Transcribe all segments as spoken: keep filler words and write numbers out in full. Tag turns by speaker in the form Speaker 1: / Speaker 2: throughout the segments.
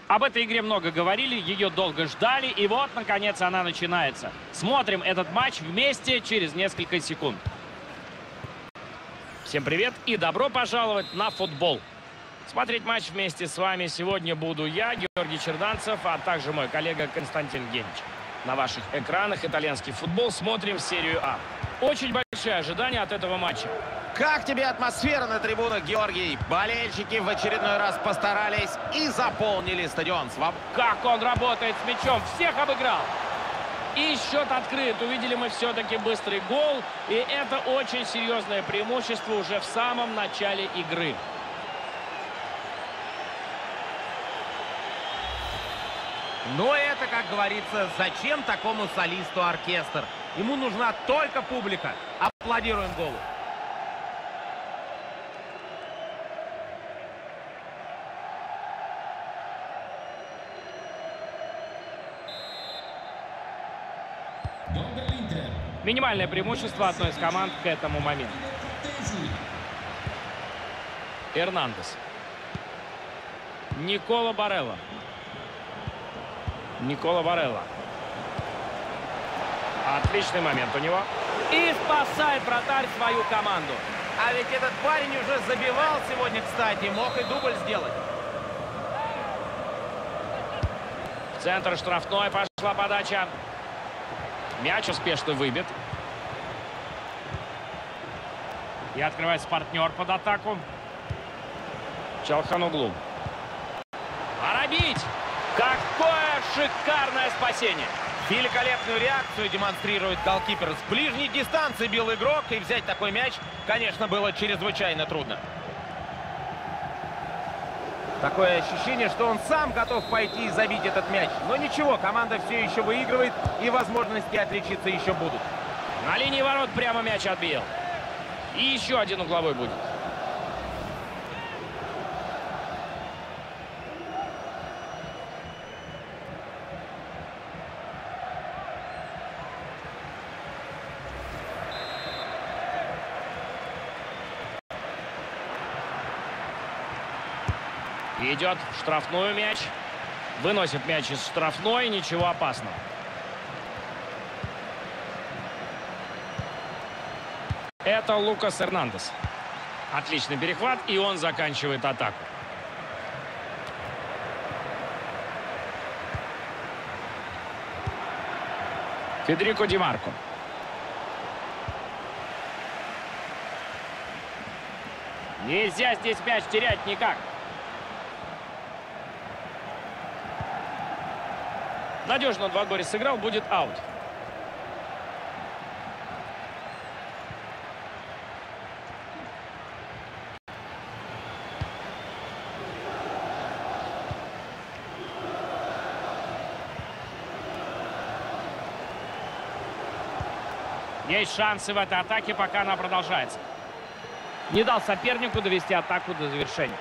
Speaker 1: Об этой игре много говорили, ее долго ждали, и вот, наконец, она начинается. Смотрим этот матч вместе через несколько секунд. Всем привет и добро пожаловать на футбол. Смотреть матч вместе с вами сегодня буду я, Георгий Черданцев, а также мой коллега Константин Генич. На ваших экранах итальянский футбол, смотрим серию А. Очень большие ожидания от этого матча.
Speaker 2: Как тебе атмосфера на трибунах, Георгий? Болельщики в очередной раз постарались и заполнили стадион. Своб...
Speaker 1: Как он работает с мячом, всех обыграл. И счет открыт. Увидели мы все-таки быстрый гол. И это очень серьезное преимущество уже в самом начале игры.
Speaker 2: Но это, как говорится, зачем такому солисту оркестр? Ему нужна только публика. Аплодируем голу.
Speaker 1: Минимальное преимущество одной из команд к этому моменту. Эрнандес. Никола Барелла. Никола Барелла. Отличный момент у него. И спасает вратарь свою команду.
Speaker 2: А ведь этот парень уже забивал сегодня, кстати. Мог и дубль сделать.
Speaker 1: В центр штрафной пошла подача. Мяч успешно выбит. И открывается партнер под атаку. Чалханоглу. Пора бить! Какое шикарное спасение!
Speaker 2: Великолепную реакцию демонстрирует голкипер. С ближней дистанции бил игрок, и взять такой мяч, конечно, было чрезвычайно трудно. Такое ощущение, что он сам готов пойти и забить этот мяч. Но ничего, команда все еще выигрывает, и возможности отличиться еще будут.
Speaker 1: На линии ворот прямо мяч отбил. И еще один угловой будет. Идет в штрафную мяч. Выносит мяч из штрафной. Ничего опасного. Это Лукас Эрнандес. Отличный перехват. И он заканчивает атаку. Федерико Ди Марко. Нельзя здесь мяч терять никак. Надежно во дворе сыграл, будет аут. Есть шансы в этой атаке, пока она продолжается. Не дал сопернику довести атаку до завершения.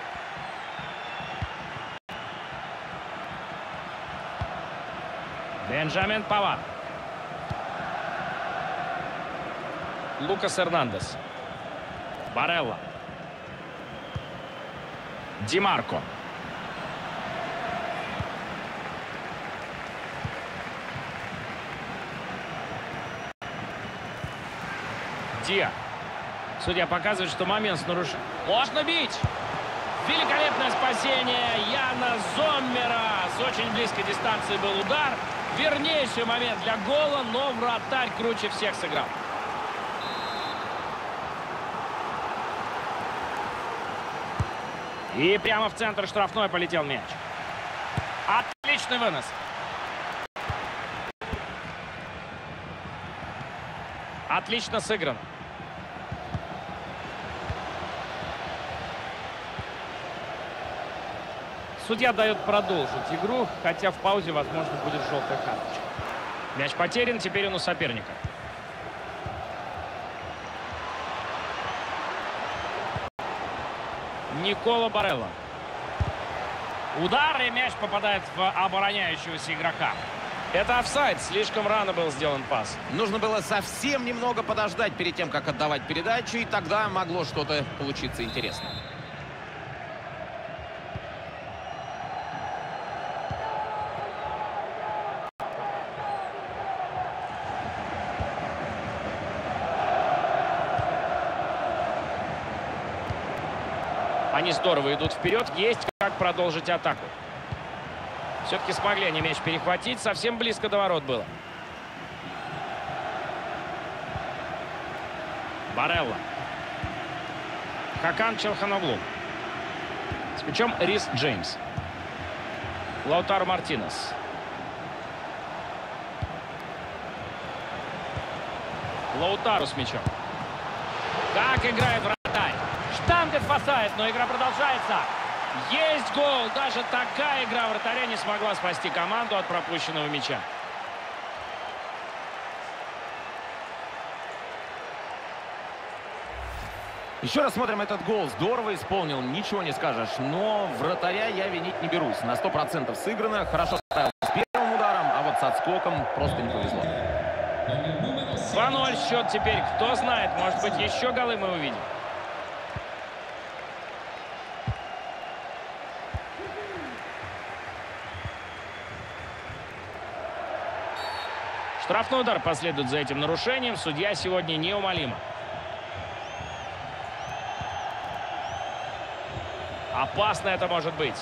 Speaker 1: Бенджамин Павар. Лукас Эрнандес. Барелла. Ди Марко. Диа. Судья показывает, что момент с нарушением. Можно бить! Великолепное спасение Яна Зоммера. С очень близкой дистанции был удар. Вернейший момент для гола, но вратарь круче всех сыграл. И прямо в центр штрафной полетел мяч. Отличный вынос. Отлично сыгран. Судья дает продолжить игру, хотя в паузе, возможно, будет желтая карточка. Мяч потерян, теперь он у соперника. Никола Барелла. Удар, и мяч попадает в обороняющегося игрока. Это офсайд, слишком рано был сделан пас.
Speaker 2: Нужно было совсем немного подождать перед тем, как отдавать передачу, и тогда могло что-то получиться интересное.
Speaker 1: Они здорово идут вперед. Есть как продолжить атаку. Все-таки смогли они мяч перехватить. Совсем близко до ворот было. Барелла. Хакан Челханоглу. С мячом Рис Джеймс. Лаутаро Мартинес. Лаутаро с мячом. Как играет вратарь. Штангет спасает, но игра продолжается. Есть гол. Даже такая игра вратаря не смогла спасти команду от пропущенного мяча.
Speaker 2: Еще раз смотрим этот гол. Здорово исполнил, ничего не скажешь. Но вратаря я винить не берусь. На сто процентов сыграно. Хорошо справился с первым ударом, а вот с отскоком просто не повезло.
Speaker 1: два ноль счет теперь. Кто знает, может быть, еще голы мы увидим. Штрафной удар последует за этим нарушением. Судья сегодня неумолима. Опасно это может быть.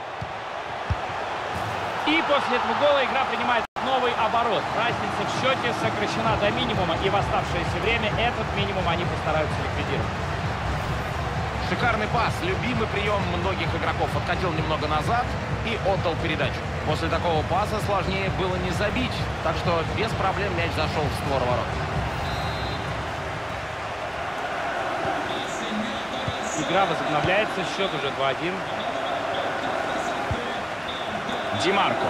Speaker 3: И после этого гола игра принимает новый оборот. Разница в счете сокращена до минимума. И в оставшееся время этот минимум они постараются ликвидировать.
Speaker 2: Шикарный пас. Любимый прием многих игроков. Откатил немного назад и отдал передачу. После такого паса сложнее было не забить. Так что без проблем мяч зашел в створ ворот.
Speaker 3: Игра возобновляется. Счет уже два один.
Speaker 1: Ди Марко.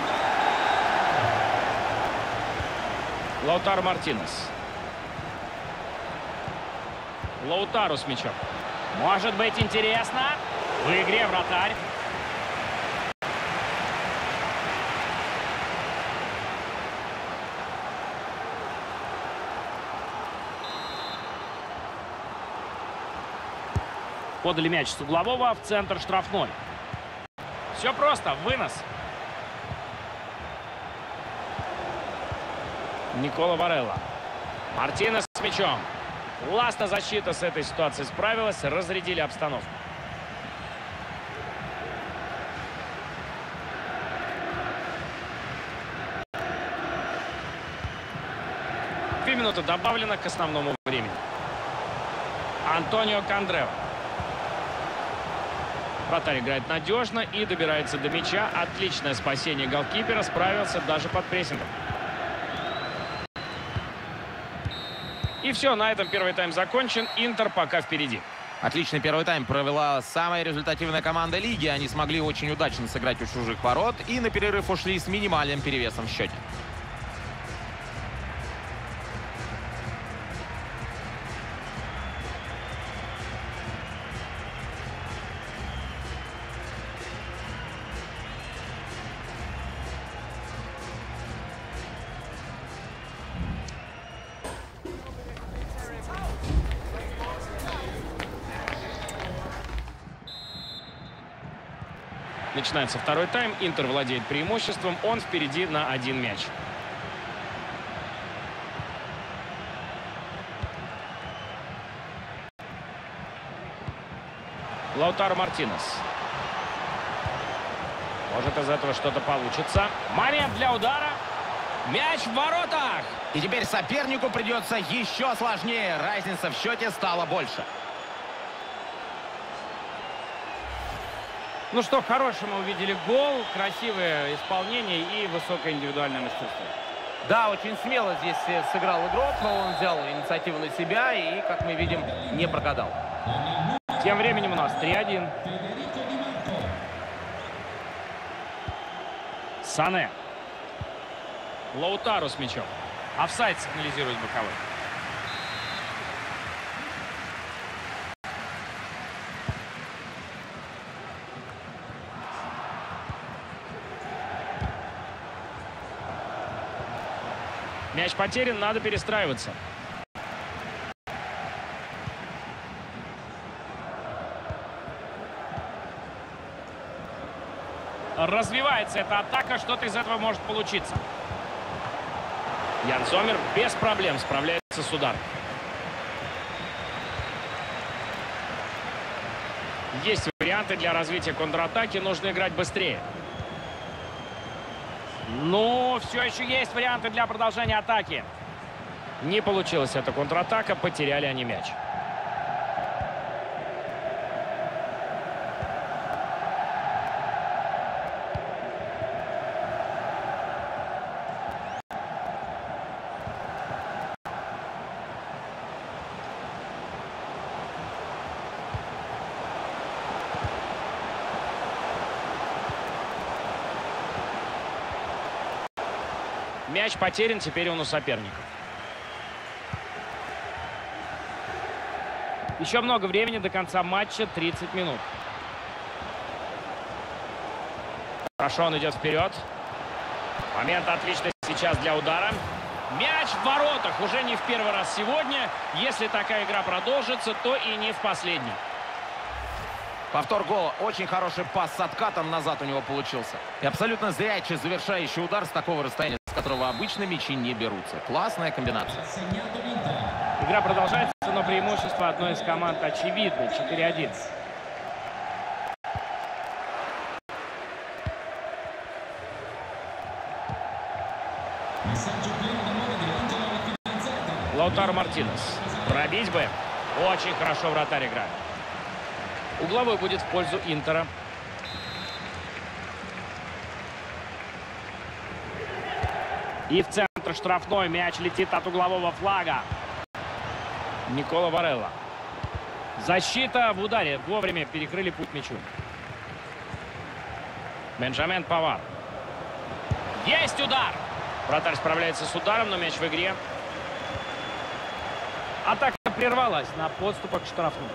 Speaker 1: Лаутаро Мартинес. Лаутаро с мячом. Может быть интересно. В игре вратарь. Подали мяч с углового в центр штрафной. Все просто. Вынос. Никола Барелла. Мартинес с мячом. Классно защита с этой ситуацией справилась. Разрядили обстановку. Две минуты добавлено к основному времени. Антонио Кандрео. Вратарь играет надежно и добирается до мяча. Отличное спасение голкипера. Справился даже под прессингом. И все, на этом первый тайм закончен. Интер пока впереди.
Speaker 2: Отличный первый тайм провела самая результативная команда лиги. Они смогли очень удачно сыграть у чужих ворот и на перерыв ушли с минимальным перевесом в счете.
Speaker 1: Начинается второй тайм. Интер владеет преимуществом. Он впереди на один мяч. Лаутаро Мартинес. Может, из этого что-то получится. Момент для удара. Мяч в воротах.
Speaker 2: И теперь сопернику придется еще сложнее. Разница в счете стала больше.
Speaker 3: Ну что, хороший мы увидели гол, красивое исполнение и высокое индивидуальное мастерство. Да, очень смело здесь сыграл игрок, но он взял инициативу на себя и, как мы видим, не прогадал.
Speaker 1: Тем временем у нас три один. Сане. Лаутаро с мячом. Офсайд сигнализирует боковой. Мяч потерян, надо перестраиваться. Развивается эта атака, что-то из этого может получиться. Ян Зоммер без проблем справляется с ударом. Есть варианты для развития контратаки, нужно играть быстрее. Ну, все еще есть варианты для продолжения атаки. Не получилась эта контратака, потеряли они мяч. Мяч потерян, теперь он у соперника. Еще много времени до конца матча, тридцать минут. Хорошо, он идет вперед. Момент отличный сейчас для удара. Мяч в воротах уже не в первый раз сегодня. Если такая игра продолжится, то и не в последний.
Speaker 2: Повтор гола. Очень хороший пас с откатом назад у него получился. И абсолютно зрячий завершающий удар с такого расстояния, с которого обычно мячи не берутся. Классная комбинация.
Speaker 1: Игра продолжается, но преимущество одной из команд очевидно. четыре один. Лаутаро Мартинес. Пробить бы. Очень хорошо вратарь играет. Угловой будет в пользу Интера. И в центр штрафной. Мяч летит от углового флага. Никола Варелла. Защита в ударе. Вовремя перекрыли путь мячу. Бенджамен Павар. Есть удар! Вратарь справляется с ударом, но мяч в игре. Атака прервалась на подступах к штрафному.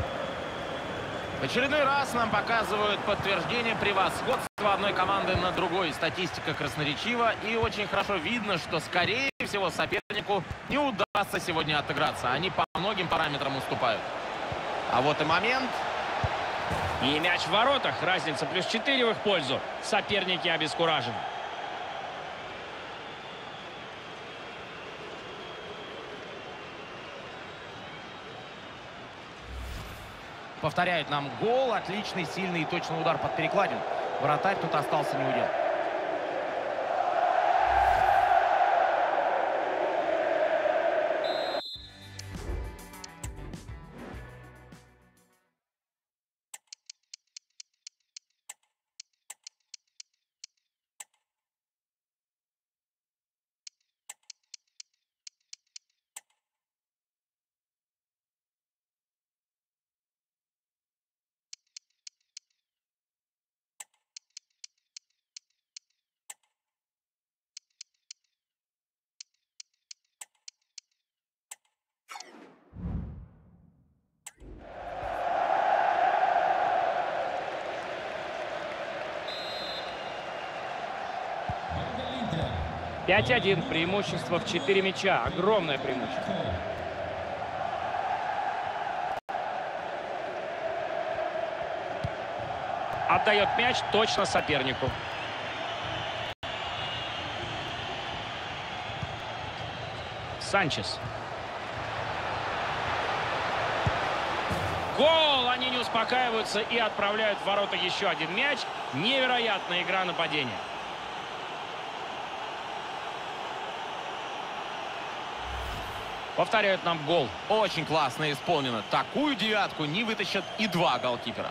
Speaker 2: В очередной раз нам показывают подтверждение превосходства одной команды над другой. Статистика красноречива, и очень хорошо видно, что, скорее всего, сопернику не удастся сегодня отыграться. Они по многим параметрам уступают. А вот и момент.
Speaker 1: И мяч в воротах. Разница плюс четыре в их пользу. Соперники обескуражены.
Speaker 2: Повторяют нам гол. Отличный, сильный и точный удар под перекладину. Вратарь тут остался неудел.
Speaker 1: пять один. Преимущество в четыре мяча. Огромное преимущество. Отдает мяч точно сопернику. Санчес. Гол! Они не успокаиваются и отправляют в ворота еще один мяч. Невероятная игра нападения. Повторяют нам гол.
Speaker 2: Очень классно исполнено. Такую девятку не вытащат и два голкипера.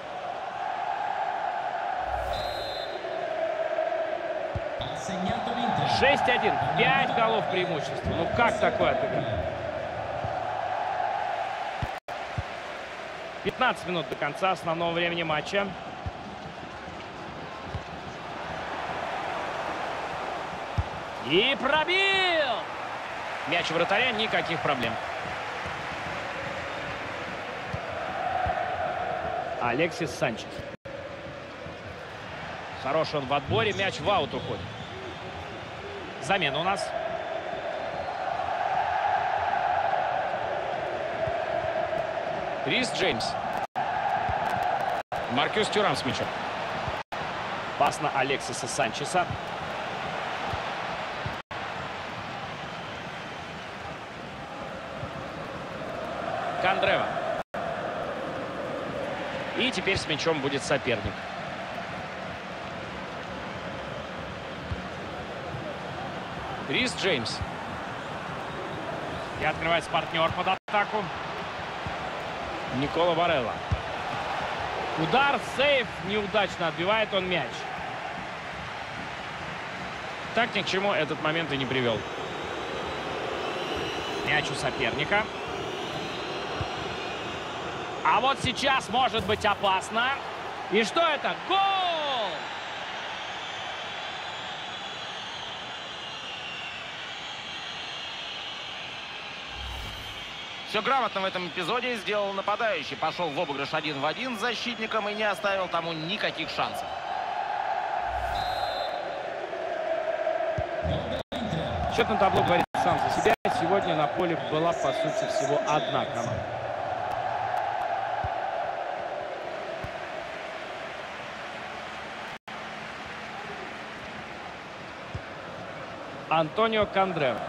Speaker 1: шесть один. пять голов преимущества. Ну как такое отыграть? пятнадцать минут до конца основного времени матча. И пробил! Мяч вратаря, никаких проблем. Алексис Санчес. Хороший он в отборе, мяч в аут уходит. Замена у нас. Крис Джеймс. Маркюс Тюрам с мячом. Пас на Алексиса Санчеса. Кандрева. И теперь с мячом будет соперник. Рис Джеймс.
Speaker 3: И открывается партнер под атаку.
Speaker 1: Никола Барелла.
Speaker 3: Удар, сейф, неудачно отбивает он мяч.
Speaker 1: Так ни к чему этот момент и не привел.
Speaker 3: Мяч у соперника. А вот сейчас может быть опасно. И что это? Гол!
Speaker 2: Все грамотно в этом эпизоде сделал нападающий. Пошел в обыгрыш один в один с защитником и не оставил тому никаких шансов.
Speaker 1: Счет на табло говорит сам за себя. Сегодня на поле была, по сути, всего одна команда. Антонио Кандрера.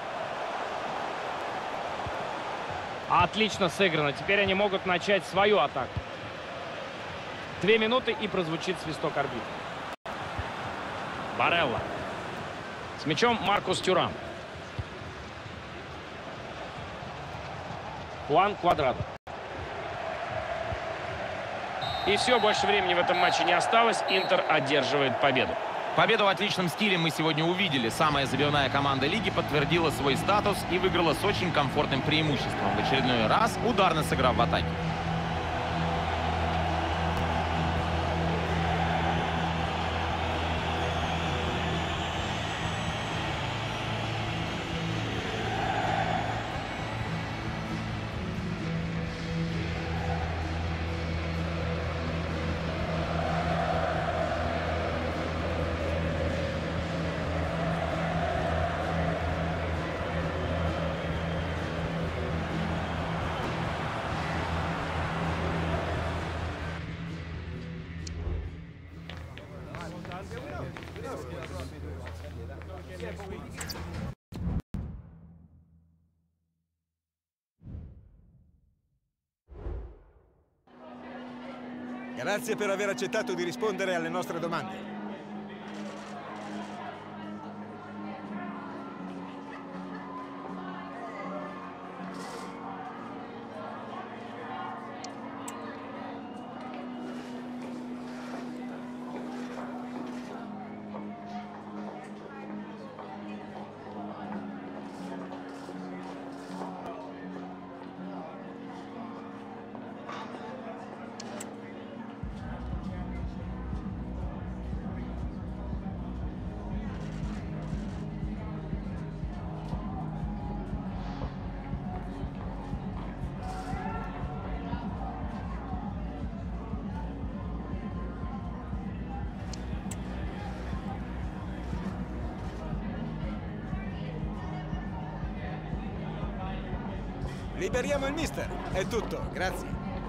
Speaker 3: Отлично сыграно. Теперь они могут начать свою атаку. Две минуты и прозвучит свисток арбитра.
Speaker 1: Барелла. С мячом Маркус Тюрам. Хуан Квадрадо. И все, больше времени в этом матче не осталось. Интер одерживает победу.
Speaker 2: Победу в отличном стиле мы сегодня увидели. Самая забивная команда лиги подтвердила свой статус и выиграла с очень комфортным преимуществом. В очередной раз ударно сыграв в атаке.
Speaker 4: Grazie per aver accettato di rispondere alle nostre domande. Liberiamo il mister. È tutto, grazie.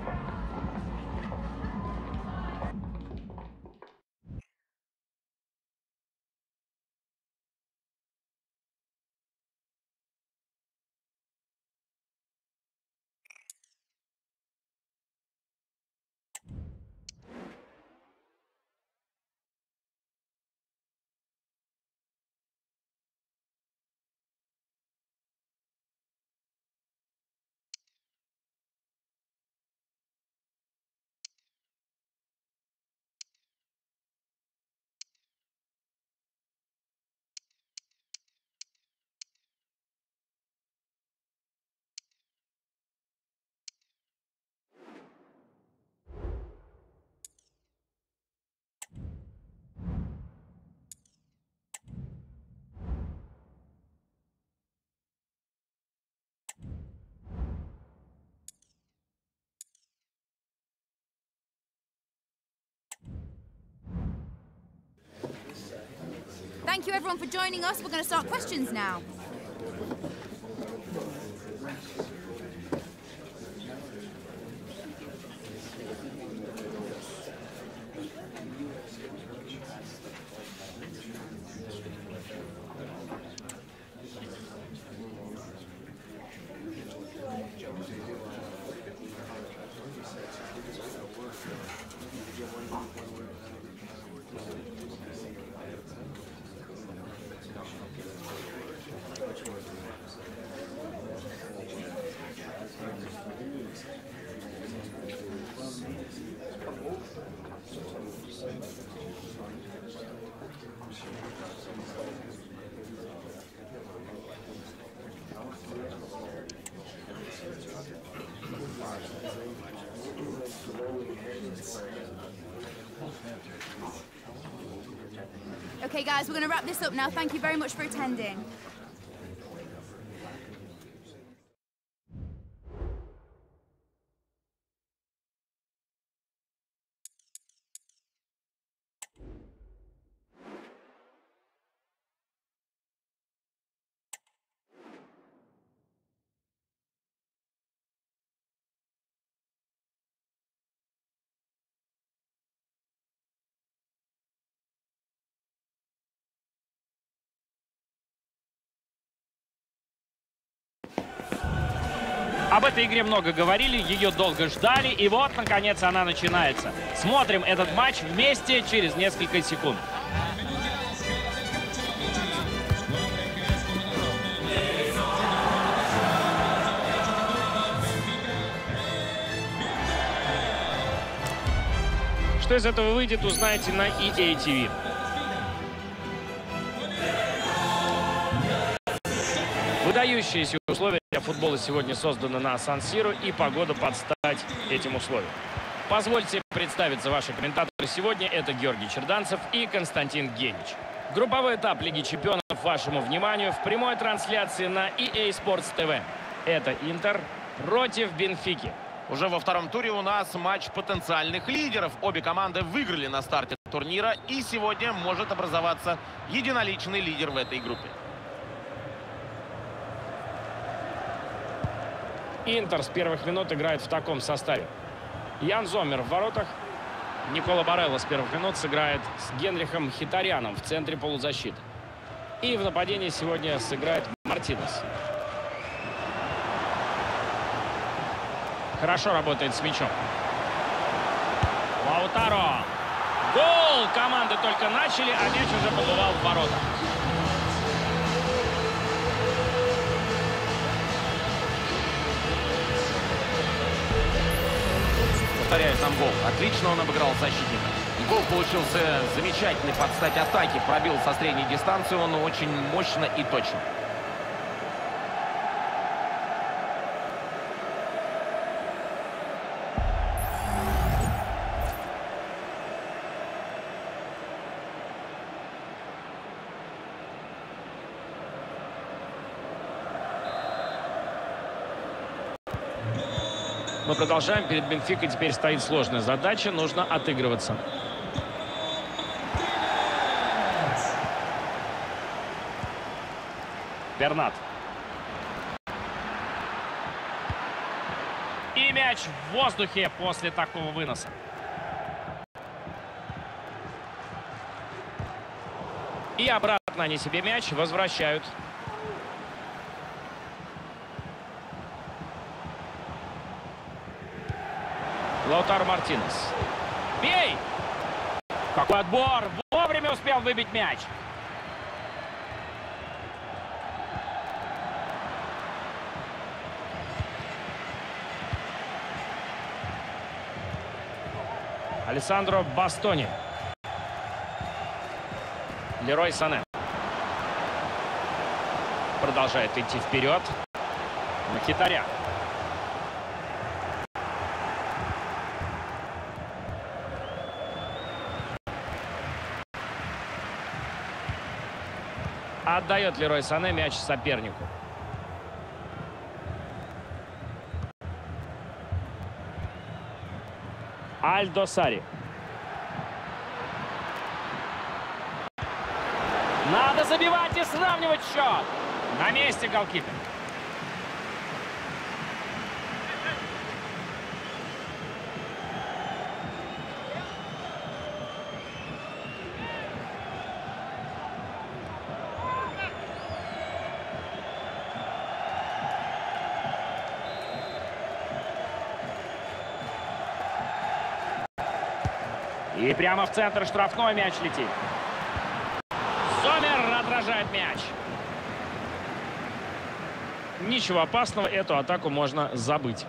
Speaker 5: Thank you everyone for joining us. We're going to start questions now. Okay, guys, we're going to wrap this up now. Thank you very much for attending.
Speaker 1: Об этой игре много говорили, ее долго ждали, и вот, наконец, она начинается. Смотрим этот матч вместе через несколько секунд. Что из этого выйдет, узнаете на и эй ти ви. Выдающиеся условия для футбола сегодня созданы на Сан-Сиро, и погода под стать этим условиям. Позвольте представиться ваши комментаторы сегодня. Это Георгий Черданцев и Константин Генич. Групповой этап Лиги Чемпионов вашему вниманию в прямой трансляции на и эй Sports ти ви. Это Интер против Бенфики.
Speaker 2: Уже во втором туре у нас матч потенциальных лидеров. Обе команды выиграли на старте турнира, и сегодня может образоваться единоличный лидер в этой группе.
Speaker 1: Интер с первых минут играет в таком составе. Ян Зоммер в воротах. Никола Барелло с первых минут сыграет с Генрихом Хитаряном в центре полузащиты. И в нападении сегодня сыграет Мартинес. Хорошо работает с мячом. Лаутаро. Гол! Команды только начали, а мяч уже побывал в воротах.
Speaker 2: Повторяю, там гол. Отлично он обыграл защитника. Гол получился замечательный под стать атаки. Пробил со средней дистанции он очень мощно и точно.
Speaker 1: Мы продолжаем. Перед Бенфикой теперь стоит сложная задача. Нужно отыгрываться. Бернат. И мяч в воздухе после такого выноса. И обратно они себе мяч возвращают. Лаутаро Мартинес. Бей! Какой отбор! Вовремя успел выбить мяч. Алессандро Бастони. Лерой Сане. Продолжает идти вперед. Мхитарян. Отдает Лерой Сане мяч сопернику. Альдо Сари. Надо забивать и сравнивать счет. На месте голкипер. И прямо в центр штрафной мяч летит. Зоммер отражает мяч. Ничего опасного, эту атаку можно забыть.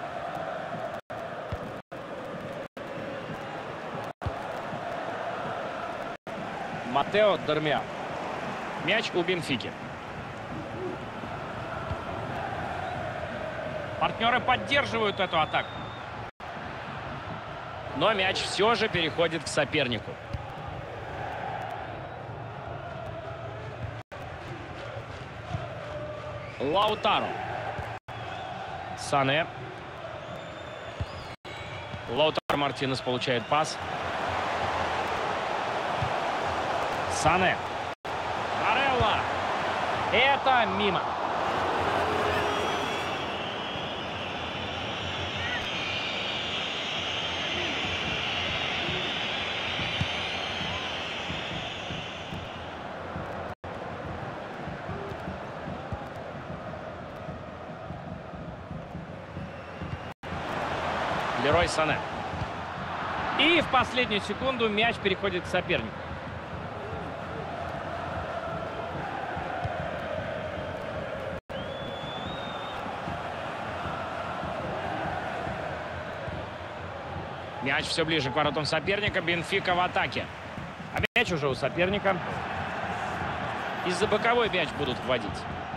Speaker 1: Матео Дармиан. Мяч у Бенфики. Партнеры поддерживают эту атаку. Но мяч все же переходит к сопернику. Лаутаро. Сане. Лаутаро Мартинес получает пас. Сане. Барелла. Это мимо. Лерой Сане. И в последнюю секунду мяч переходит к сопернику. Мяч все ближе к воротам соперника. Бенфика в атаке. А мяч уже у соперника. Из-за боковой мяч будут вводить.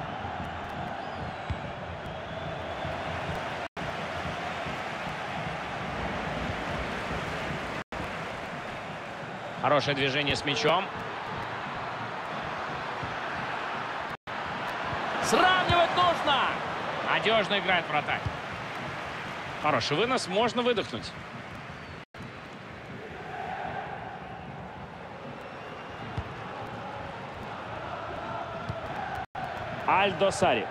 Speaker 1: Хорошее движение с мячом. Сравнивать нужно! Надежно играет вратарь. Хороший вынос, можно выдохнуть. Альдо Сари.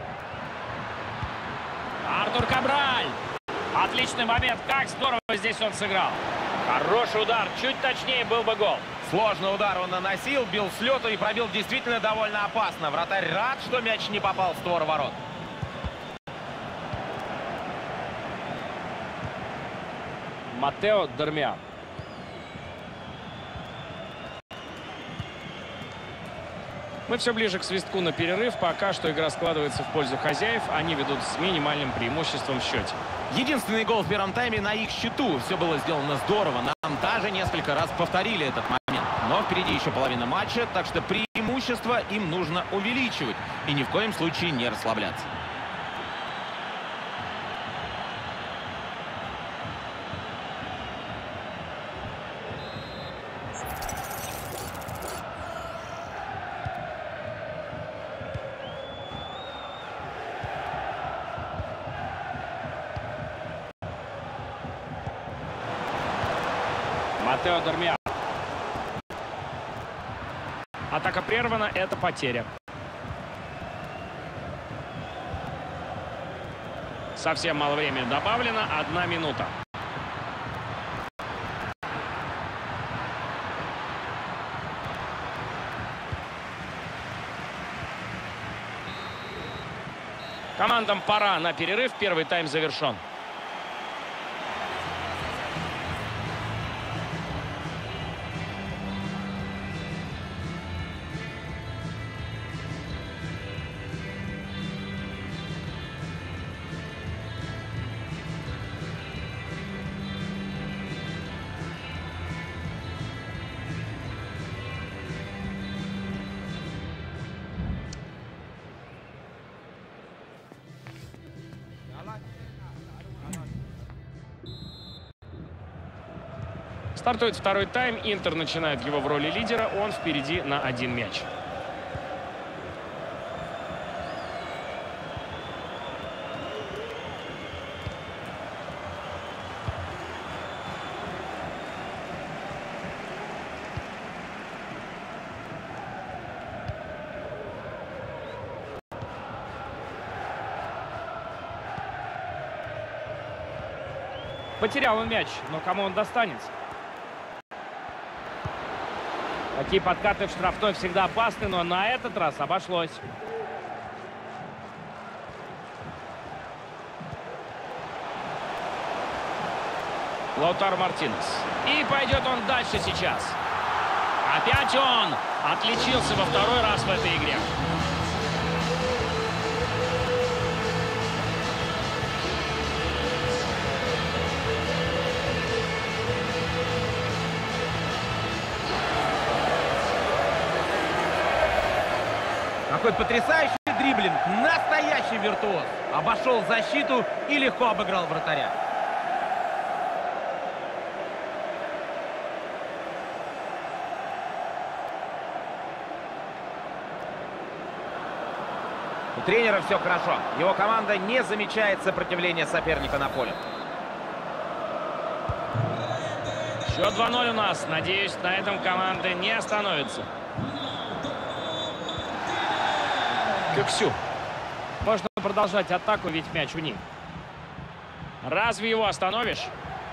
Speaker 1: Артур Кабраль. Отличный момент. Как здорово здесь он сыграл. Хороший удар. Чуть точнее был бы гол.
Speaker 2: Сложный удар он наносил, бил с лету и пробил действительно довольно опасно. Вратарь рад, что мяч не попал в створ ворот.
Speaker 1: Матео Дармиан. Мы все ближе к свистку на перерыв. Пока что игра складывается в пользу хозяев. Они ведут с минимальным преимуществом в счете.
Speaker 2: Единственный гол в первом тайме на их счету. Все было сделано здорово. Нам даже несколько раз повторили этот момент. Но впереди еще половина матча, так что преимущество им нужно увеличивать. И ни в коем случае не расслабляться.
Speaker 1: Матео Дармиан. Атака прервана, это потеря. Совсем мало времени добавлено, одна минута. Командам пора на перерыв, первый тайм завершен. Стартует второй тайм. Интер начинает его в роли лидера. Он впереди на один мяч. Потерял он мяч, но кому он достанется? Такие подкаты в штрафной всегда опасны, но на этот раз обошлось. Лаутаро Мартинес. И пойдет он дальше сейчас. Опять он отличился во второй раз в этой игре.
Speaker 3: Какой потрясающий дриблинг. Настоящий виртуоз. Обошел защиту и легко обыграл вратаря. У тренера все хорошо. Его команда не замечает сопротивления соперника на поле.
Speaker 1: Счет два ноль у нас. Надеюсь, на этом команды не остановится. Кюксю. Можно продолжать атаку, ведь мяч у них. Разве его остановишь?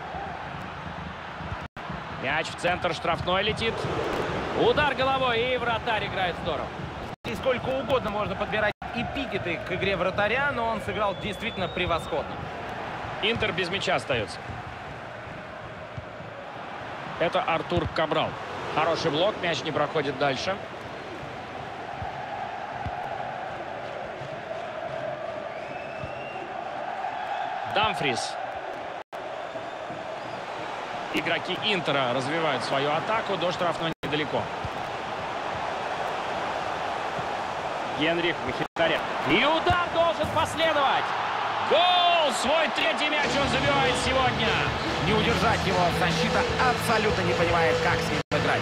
Speaker 1: Мяч в центр штрафной летит. Удар головой, и вратарь играет здорово.
Speaker 3: Здесь сколько угодно можно подбирать эпитеты к игре вратаря, но он сыграл действительно превосходно.
Speaker 1: Интер без мяча остается. Это Артур Кабрал. Хороший блок, мяч не проходит дальше. Дамфрис. Игроки Интера развивают свою атаку. До штрафной недалеко. Генрих Мхитарян. И удар должен последовать. Гол! Свой третий мяч он забивает сегодня.
Speaker 2: Не удержать его. Защита абсолютно не понимает, как с ним играть.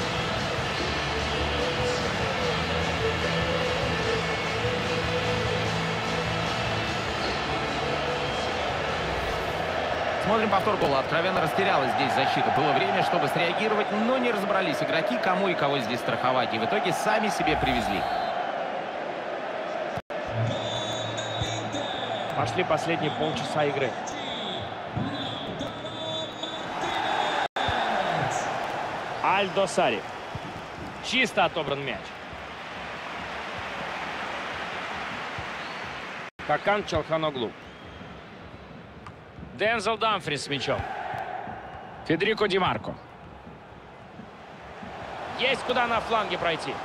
Speaker 2: Смотрим повтор гола. Откровенно растерялась здесь защита. Было время, чтобы среагировать, но не разобрались игроки, кому и кого здесь страховать. И в итоге сами себе привезли.
Speaker 1: Пошли последние полчаса игры. Альдо Сари. Чисто отобран мяч. Хакан Чалханоглу. Дензел Дамфрис с мячом. Федерико Ди Марко. Есть куда на фланге пройти.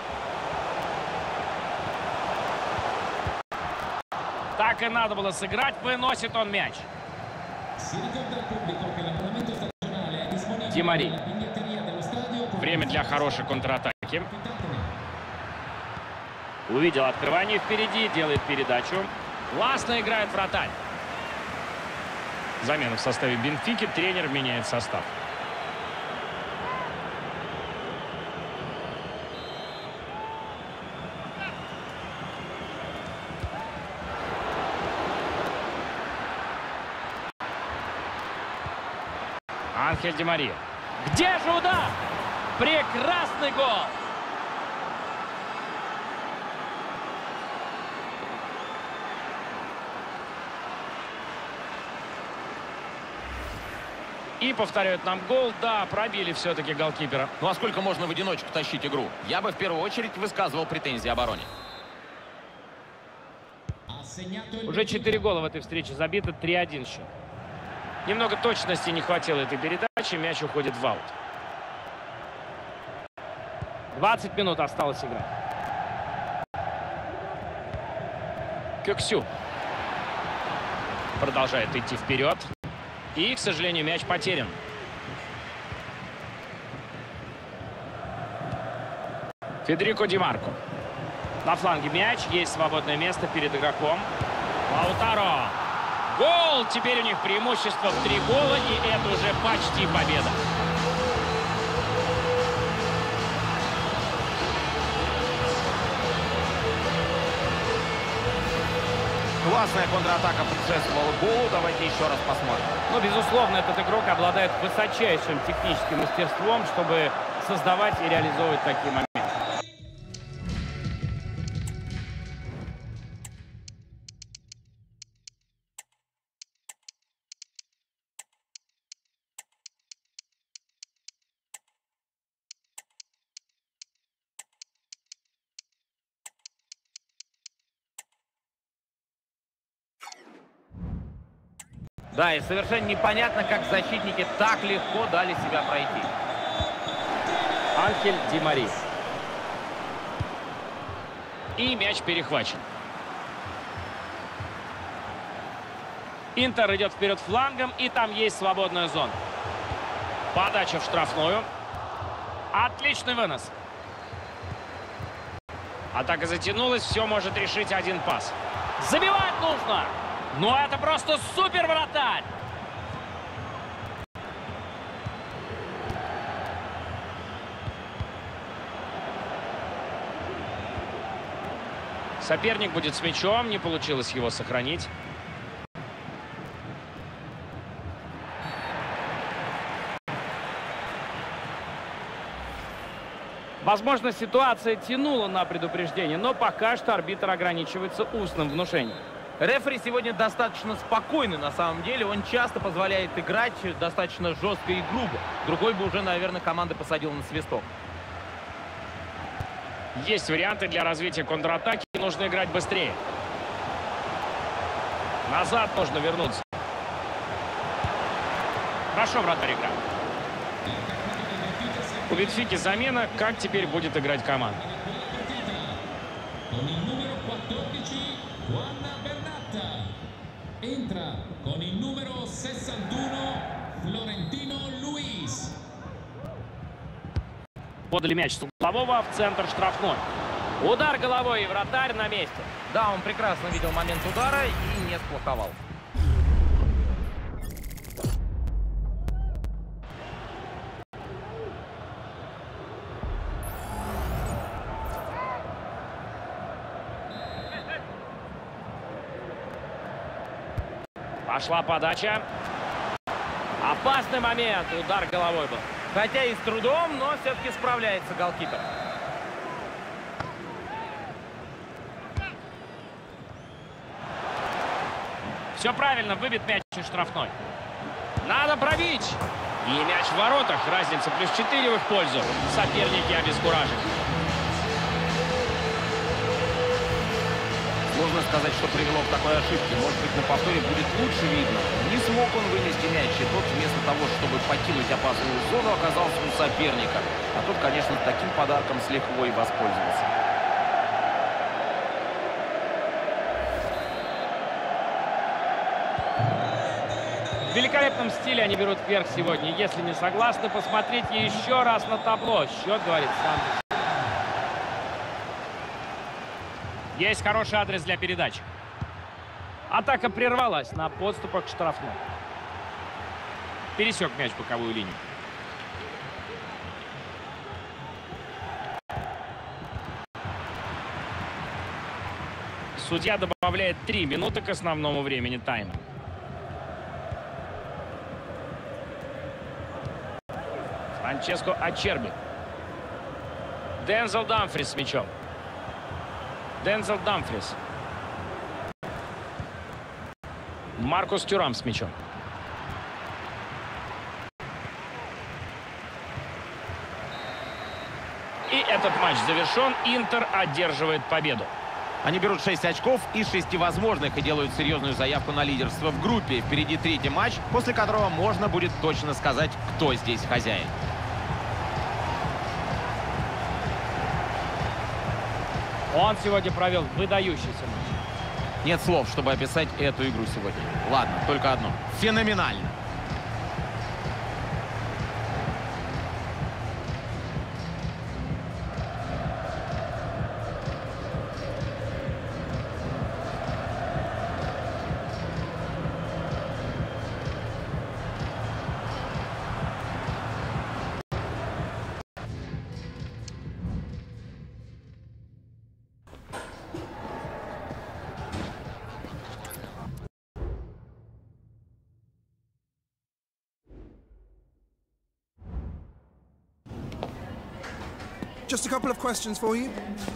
Speaker 1: Так и надо было сыграть. Выносит он мяч. Ди Мари. Время для хорошей контратаки. Увидел открывание впереди. Делает передачу. Классно играет вратарь. Замена в составе Бенфики. Тренер меняет состав. Анхель Ди Мария. Где же удар? Прекрасный гол! И повторяют нам гол. Да, пробили все-таки голкипера.
Speaker 2: Ну а сколько можно в одиночку тащить игру? Я бы в первую очередь высказывал претензии обороне.
Speaker 1: Уже четыре гола в этой встрече забито. три один счет. Немного точности не хватило этой передачи. Мяч уходит в аут. двадцать минут осталось играть. Кюксю. Продолжает идти вперед. И, к сожалению, мяч потерян. Федерико Ди Марко. На фланге мяч. Есть свободное место перед игроком. Лаутаро. Гол! Теперь у них преимущество в три гола. И это уже почти победа.
Speaker 2: Классная контратака предшествовала голу. Давайте еще раз посмотрим.
Speaker 1: Но, безусловно, этот игрок обладает высочайшим техническим мастерством, чтобы создавать и реализовывать такие моменты.
Speaker 3: Да, и совершенно непонятно, как защитники так легко дали себя пройти.
Speaker 1: Анхель Ди Мари. И мяч перехвачен. Интер идет вперед флангом, и там есть свободная зона. Подача в штрафную. Отличный вынос. Атака затянулась, все может решить один пас. Забивать нужно! Но это просто супер вратарь! Соперник будет с мячом, не получилось его сохранить.
Speaker 3: Возможно, ситуация тянула на предупреждение, но пока что арбитр ограничивается устным внушением. Рефери сегодня достаточно спокойный на самом деле. Он часто позволяет играть достаточно жестко и грубо. Другой бы уже, наверное, команда посадила на свисток.
Speaker 1: Есть варианты для развития контратаки. Нужно играть быстрее. Назад нужно вернуться. Хорошо вратарь играл. У Бенфики замена. Как теперь будет играть команда?
Speaker 6: Entra con il numero sessantuno Florentino Luis.
Speaker 1: Подали мяч с углового в центр штрафной.
Speaker 3: Удар головой, и вратарь на месте. Да, он прекрасно видел момент удара и не сплоховал.
Speaker 1: Пошла подача.
Speaker 3: Опасный момент. Удар головой был. Хотя и с трудом, но все-таки справляется голкипер.
Speaker 1: Все правильно, выбит мяч из штрафной. Надо пробить. И мяч в воротах. Разница плюс четыре в их пользу. Соперники обескуражены.
Speaker 2: Сложно сказать, что привело к такой ошибке. Может быть, на повторе будет лучше видно. Не смог он вынести мяч, и тот вместо того, чтобы покинуть опасную зону, оказался у соперника. А тот, конечно, таким подарком с лихвой воспользовался.
Speaker 3: В великолепном стиле они берут вверх сегодня. Если не согласны, посмотрите еще раз на табло. Счет говорит сам.
Speaker 1: Есть хороший адрес для передачи.
Speaker 3: Атака прервалась на подступах к штрафной.
Speaker 1: Пересек мяч боковую линию. Судья добавляет три минуты к основному времени тайма. Франческо Ачерби. Дензел Дамфрис с мячом. Дензел Дамфрис. Маркус Тюрам с мячом. И этот матч завершен. Интер одерживает победу.
Speaker 2: Они берут шесть очков из шести возможных и делают серьезную заявку на лидерство в группе. Впереди третий матч, после которого можно будет точно сказать, кто здесь хозяин.
Speaker 3: Он сегодня провел выдающийся матч.
Speaker 2: Нет слов, чтобы описать эту игру сегодня. Ладно, только одно. Феноменально.
Speaker 7: Just a couple of questions for you.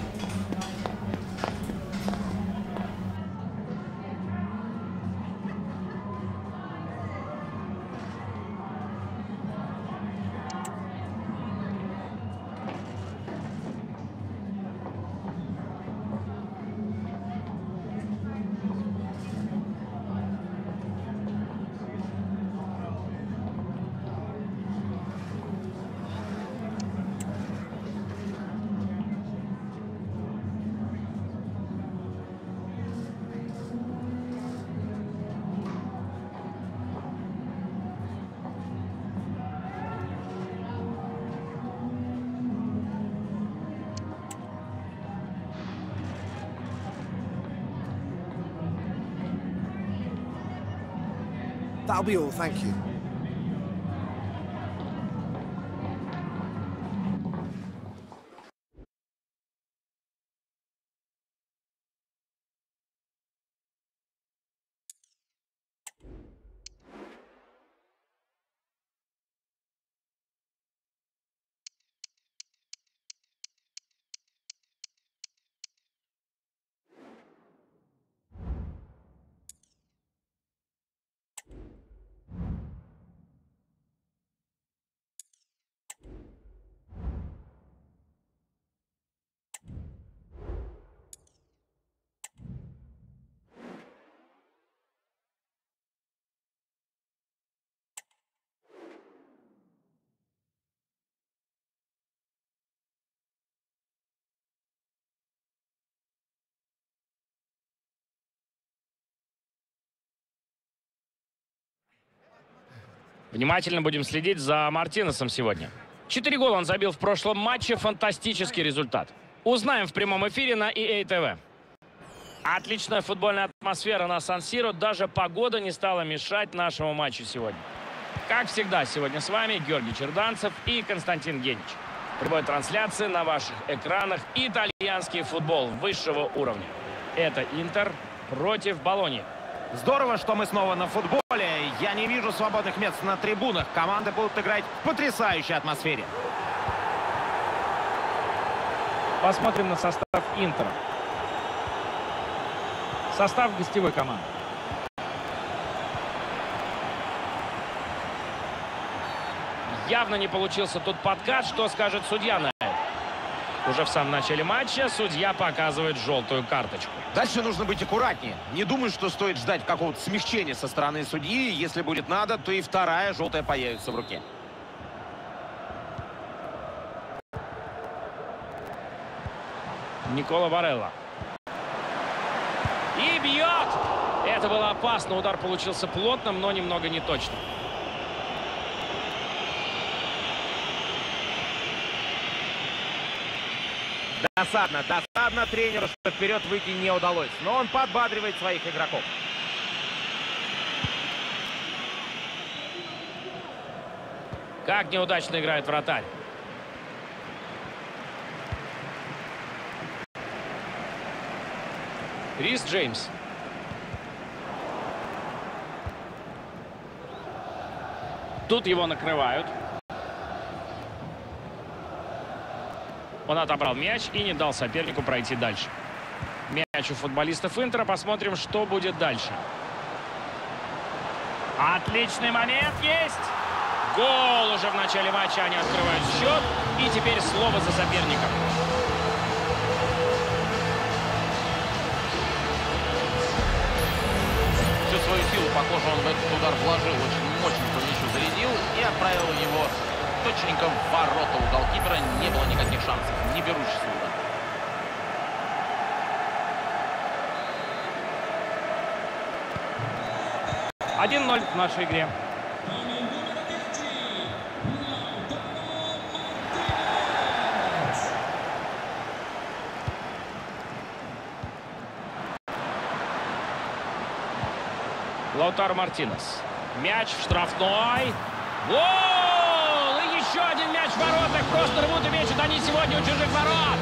Speaker 7: That'll be all, thank you.
Speaker 1: Внимательно будем следить за Мартинесом сегодня. Четыре гола он забил в прошлом матче. Фантастический результат. Узнаем в прямом эфире на и эй ти ви. Отличная футбольная атмосфера на Сан-Сиро. Даже погода не стала мешать нашему матчу сегодня. Как всегда, сегодня с вами Георгий Черданцев и Константин Генич. В прямой трансляции на ваших экранах итальянский футбол высшего уровня. Это Интер против Болоньи.
Speaker 2: Здорово, что мы снова на футболе. Я не вижу свободных мест на трибунах. Команды будут играть в потрясающей атмосфере.
Speaker 1: Посмотрим на состав Интера. Состав гостевой команды. Явно не получился тут подкат. Что скажет судья на это? Уже в самом начале матча судья показывает желтую карточку.
Speaker 2: Дальше нужно быть аккуратнее. Не думаю, что стоит ждать какого-то смягчения со стороны судьи. Если будет надо, то и вторая желтая появится в руке.
Speaker 1: Никола Барелла. И бьет! Это было опасно. Удар получился плотным, но немного неточным.
Speaker 2: Досадно, досадно тренеру, что вперед выйти не удалось. Но он подбадривает своих игроков.
Speaker 1: Как неудачно играет вратарь. Рис Джеймс. Тут его накрывают. Он отобрал мяч и не дал сопернику пройти дальше. Мяч у футболистов Интера. Посмотрим, что будет дальше. Отличный момент есть. Гол уже в начале матча. Они открывают счет. И теперь слово за соперником.
Speaker 2: Всю свою силу, похоже, он в этот удар вложил. Очень мощно по мячу зарядил и отправил его точненько в ворота. У голкипера не было никаких шансов. Не берущийся удар.
Speaker 1: один ноль в нашей игре. Лаутаро Мартинес. Мяч в штрафной. Гол! И еще один мяч в воротах. Просто рвут и мечут они сегодня у чужих ворот.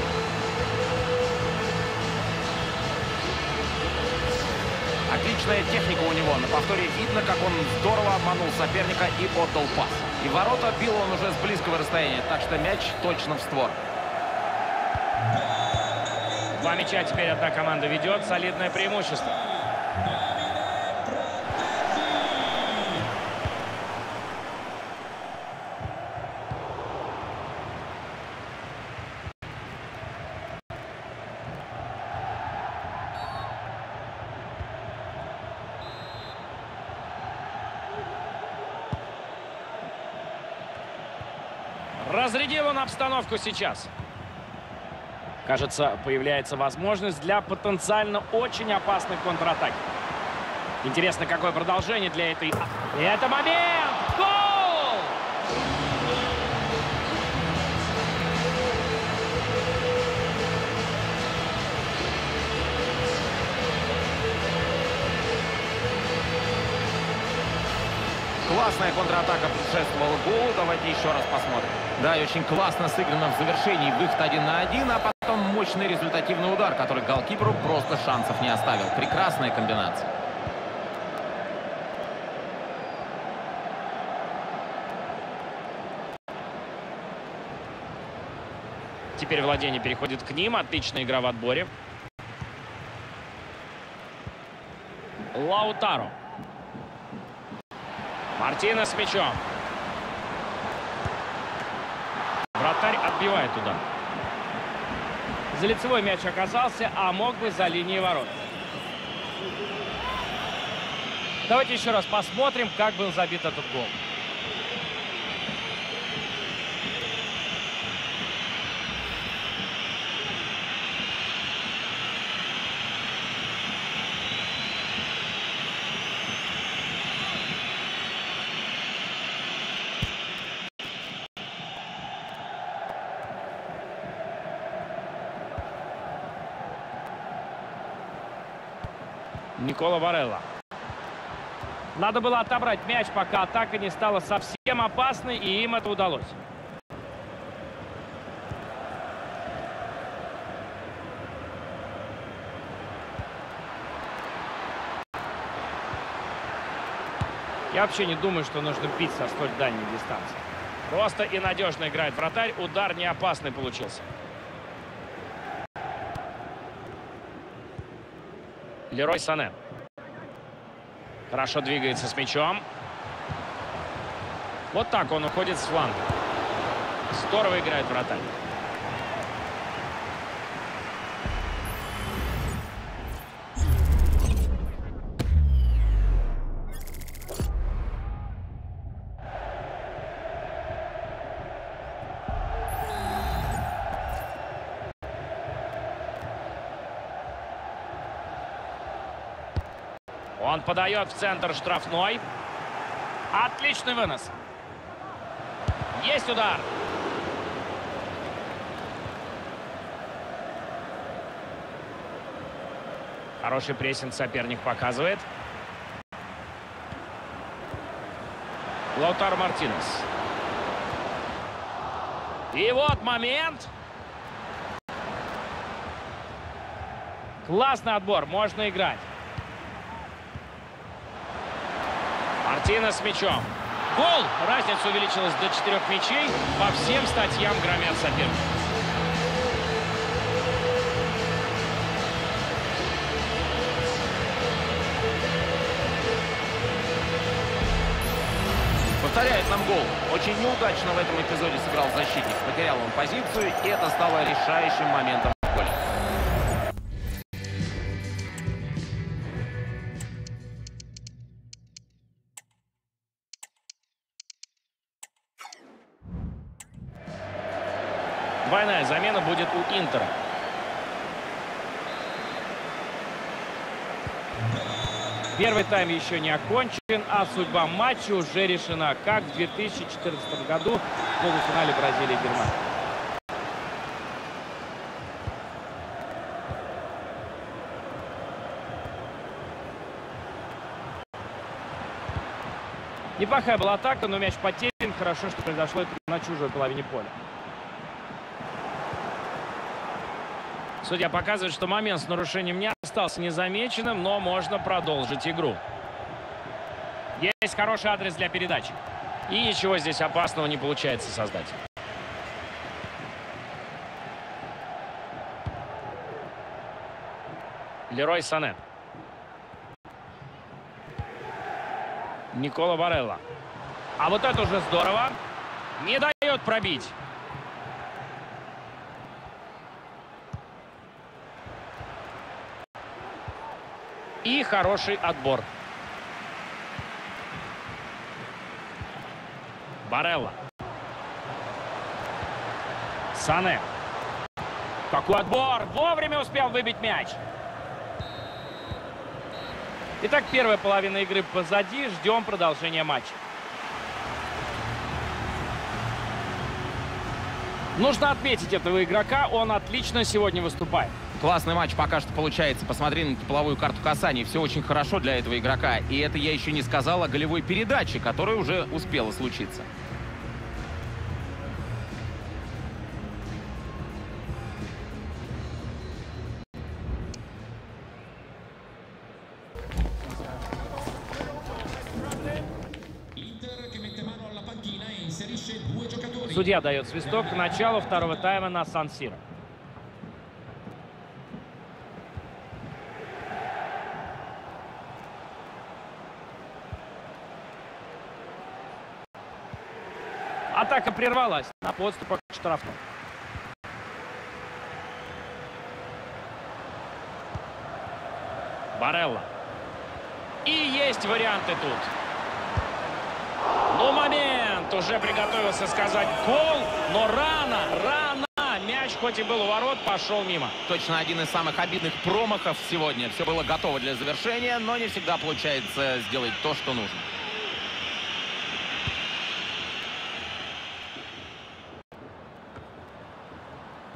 Speaker 2: Отличная техника у него. На повторе видно, как он здорово обманул соперника и отдал пас. И ворота бил он уже с близкого расстояния. Так что мяч точно в створ.
Speaker 1: Два мяча теперь одна команда ведет. Солидное преимущество. Разрядил он обстановку сейчас. Кажется, появляется возможность для потенциально очень опасной контратаки. Интересно, какое продолжение для этой... И это момент! Гол!
Speaker 2: Классная контратака предшествовала голу. Давайте еще раз посмотрим. Да, и очень классно сыграно в завершении. Выход один на один, а потом мощный результативный удар, который голкиперу просто шансов не оставил. Прекрасная комбинация.
Speaker 1: Теперь владение переходит к ним. Отличная игра в отборе. Лаутаро. Мартинес с мячом. Вратарь отбивает удар. За лицевой мяч оказался, а мог бы за линией ворот. Давайте еще раз посмотрим, как был забит этот гол. Никола Барелла. Надо было отобрать мяч, пока атака не стала совсем опасной, и им это удалось. Я вообще не думаю, что нужно бить со столь дальней дистанции. Просто и надежно играет вратарь. Удар не опасный получился. Лерой Сане. Хорошо двигается с мячом. Вот так он уходит с фланга. Здорово играет вратарь. Он подает в центр штрафной. Отличный вынос. Есть удар. Хороший прессинг соперник показывает. Лаутаро Мартинес. И вот момент. Классный отбор. Можно играть. Мартинес с мячом. Гол! Разница увеличилась до четырех мячей. По всем статьям громят соперника.
Speaker 2: Повторяет нам гол. Очень неудачно в этом эпизоде сыграл защитник. Потерял он позицию, и это стало решающим моментом в поле.
Speaker 1: Двойная замена будет у Интера. Первый тайм еще не окончен, а судьба матча уже решена, как в две тысячи четырнадцатом году в полуфинале Бразилии и Германии. Неплохая была атака, но мяч потерян. Хорошо, что произошло это на чужой половине поля. Судья показывает, что момент с нарушением не остался незамеченным, но можно продолжить игру. Есть хороший адрес для передачи. И ничего здесь опасного не получается создать. Лерой Сане. Никола Барелла. А вот это уже здорово. Не дает пробить. И хороший отбор. Барелла. Сане. Какой отбор! Вовремя успел выбить мяч. Итак, первая половина игры позади. Ждем продолжения матча. Нужно отметить этого игрока. Он отлично сегодня выступает.
Speaker 2: Классный матч пока что получается. Посмотри на тепловую карту касаний. Все очень хорошо для этого игрока. И это я еще не сказал о голевой передаче, которая уже успела случиться.
Speaker 1: Судья дает свисток к началу второго тайма на Сан-Сиро. Атака прервалась на подступах к штрафному. Барелла. И есть варианты тут. Ну, момент. Уже приготовился сказать гол, но рано, рано. Мяч, хоть и был у ворот, пошел мимо.
Speaker 2: Точно один из самых обидных промахов сегодня. Все было готово для завершения, но не всегда получается сделать то, что нужно.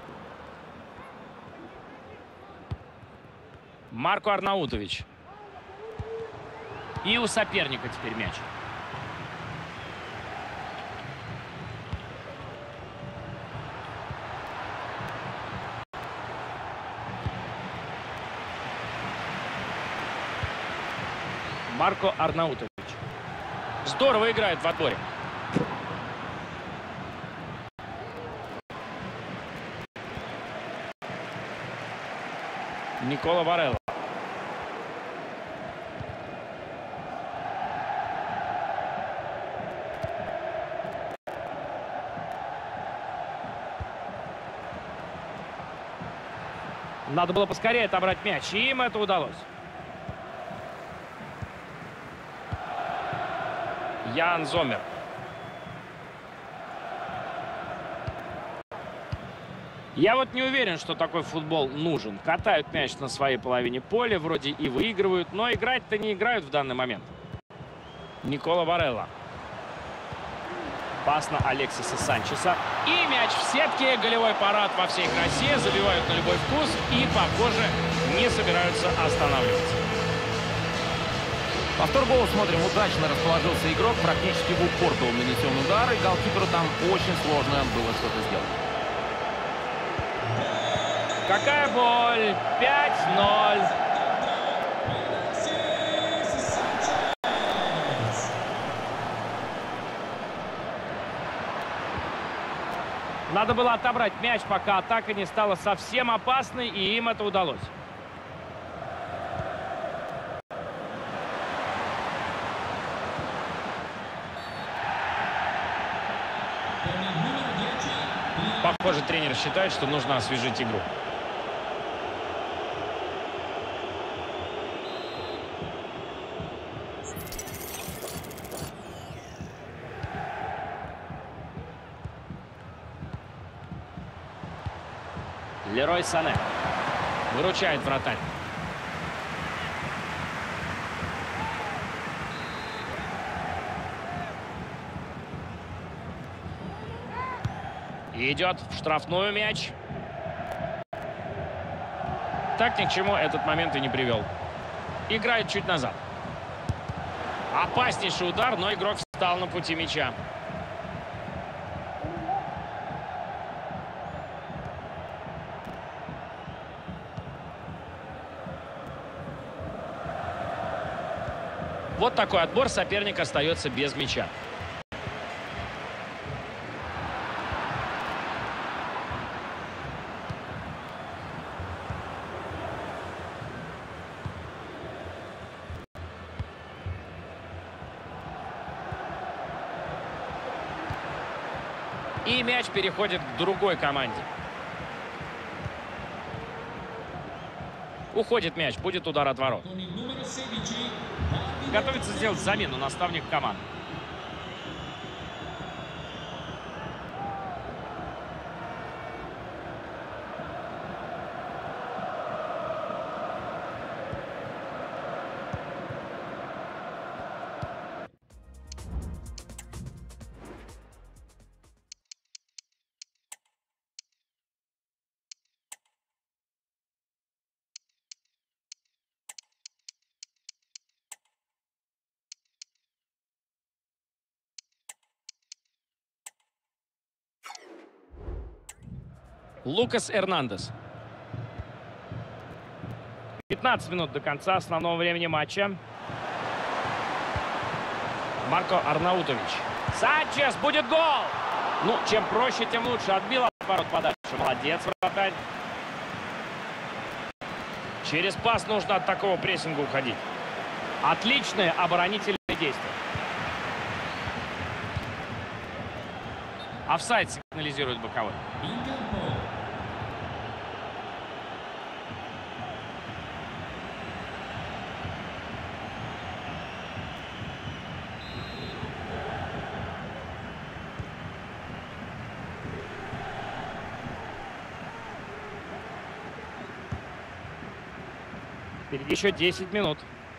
Speaker 1: Марко Арнаутович. И у соперника теперь мяч. Марко Арнаутович. Здорово играет в отборе. Никола Варелла. Надо было поскорее отобрать мяч, и им это удалось. Ян Зоммер. Я вот не уверен, что такой футбол нужен. Катают мяч на своей половине поля, вроде и выигрывают, но играть-то не играют в данный момент. Никола Варелла. Пас на Алексиса Санчеса. И мяч в сетке. Голевой парад во всей красе. Забивают на любой вкус и, похоже, не собираются останавливаться.
Speaker 2: Повтор гола смотрим. Удачно расположился игрок. Практически в упор был нанесен удар. И голкиперу там очень сложно было что-то сделать.
Speaker 1: Какая боль! пять ноль. Надо было отобрать мяч, пока атака не стала совсем опасной, и им это удалось. Похоже, тренер считает, что нужно освежить игру. Лерой Сане выручает вратарь. Идет в штрафную мяч. Так ни к чему этот момент и не привел. Играет чуть назад. Опаснейший удар, но игрок встал на пути мяча. Вот такой отбор, соперник остается без мяча. И мяч переходит к другой команде. Уходит мяч, будет удар от ворот. Готовится сделать замену наставник команды. Лукас Эрнандес. пятнадцать минут до конца основного времени матча. Марко Арнаутович. Санчес, будет гол! Ну, чем проще, тем лучше. Отбил от ворот подальше. Молодец, вратарь. Через пас нужно от такого прессинга уходить. Отличные оборонительные действия. Офсайд сигнализирует боковой. Впереди еще десять минут.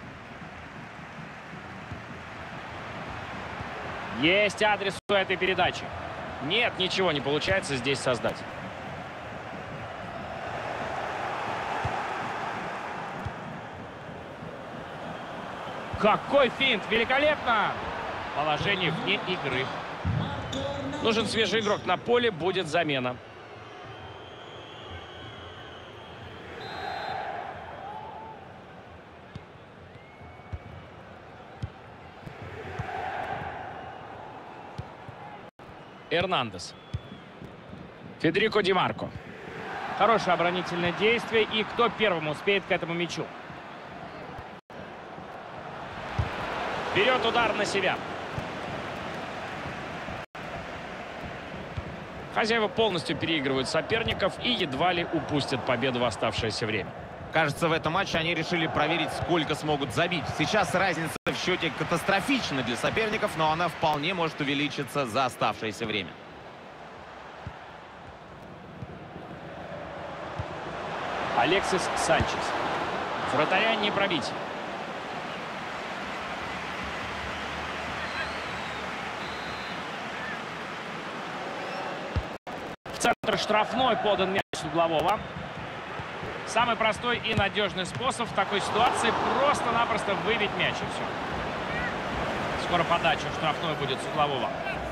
Speaker 1: Есть адрес у этой передачи. Нет, ничего не получается здесь создать. Какой финт! Великолепно! Положение вне игры. Нужен свежий игрок на поле, будет замена. Эрнандес. Федерико Ди Марко. Хорошее оборонительное действие. И кто первым успеет к этому мячу? Берет удар на себя. Хозяева полностью переигрывают соперников и едва ли упустят победу в оставшееся время.
Speaker 2: Кажется, в этом матче они решили проверить, сколько смогут забить. Сейчас разница в счете катастрофична для соперников, но она вполне может увеличиться за оставшееся время.
Speaker 1: Алексис Санчес. Вратаря не пробить. В центр штрафной подан мяч с углового. Самый простой и надежный способ в такой ситуации просто-напросто выбить мяч, и все. Скоро подача в штрафной будет с углового.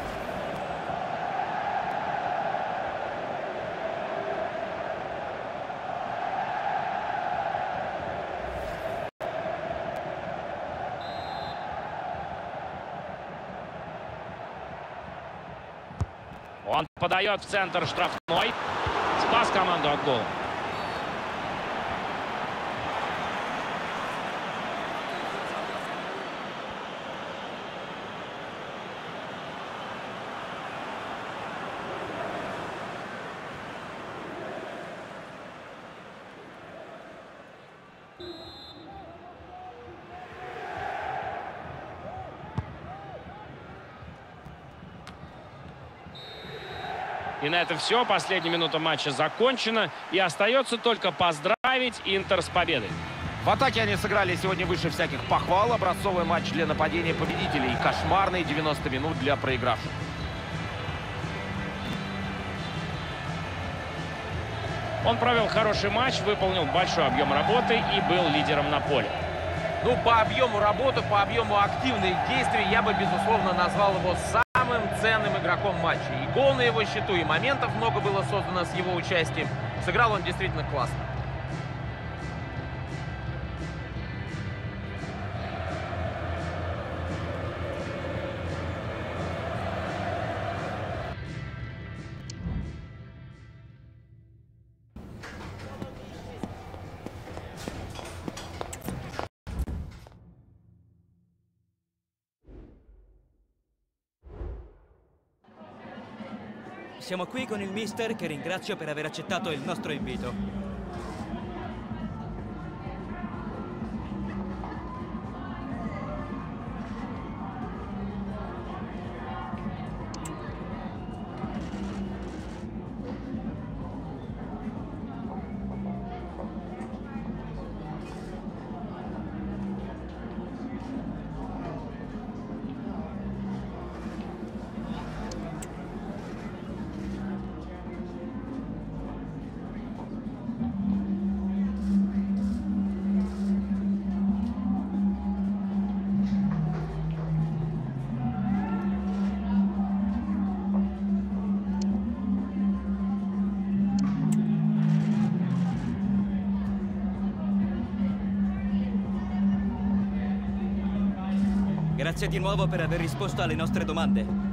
Speaker 1: Он подает в центр штрафной. Спас команду от гола. И на это все. Последняя минута матча закончена. И остается только поздравить Интер с победой.
Speaker 2: В атаке они сыграли сегодня выше всяких похвал. Образцовый матч для нападения победителей. Кошмарные девяносто минут для проигравших.
Speaker 1: Он провел хороший матч, выполнил большой объем работы и был лидером на поле.
Speaker 3: Ну, по объему работы, по объему активных действий я бы, безусловно, назвал его самым ценным игроком матча. И гол на его счету, и моментов много было создано с его участием. Сыграл он действительно классно.
Speaker 8: Siamo qui con il mister che ringrazio per aver accettato il nostro invito. Grazie di nuovo per aver risposto alle nostre domande.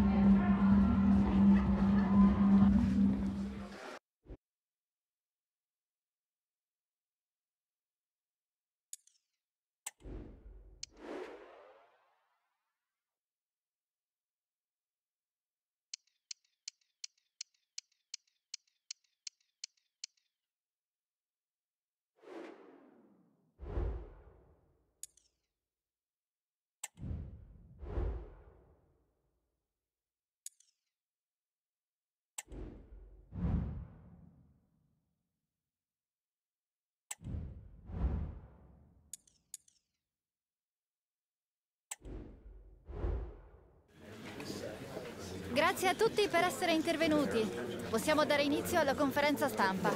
Speaker 5: Grazie a tutti per essere intervenuti. Possiamo dare inizio alla conferenza stampa.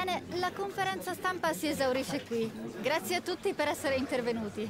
Speaker 5: Bene, la conferenza stampa si esaurisce qui. Grazie a tutti per essere intervenuti.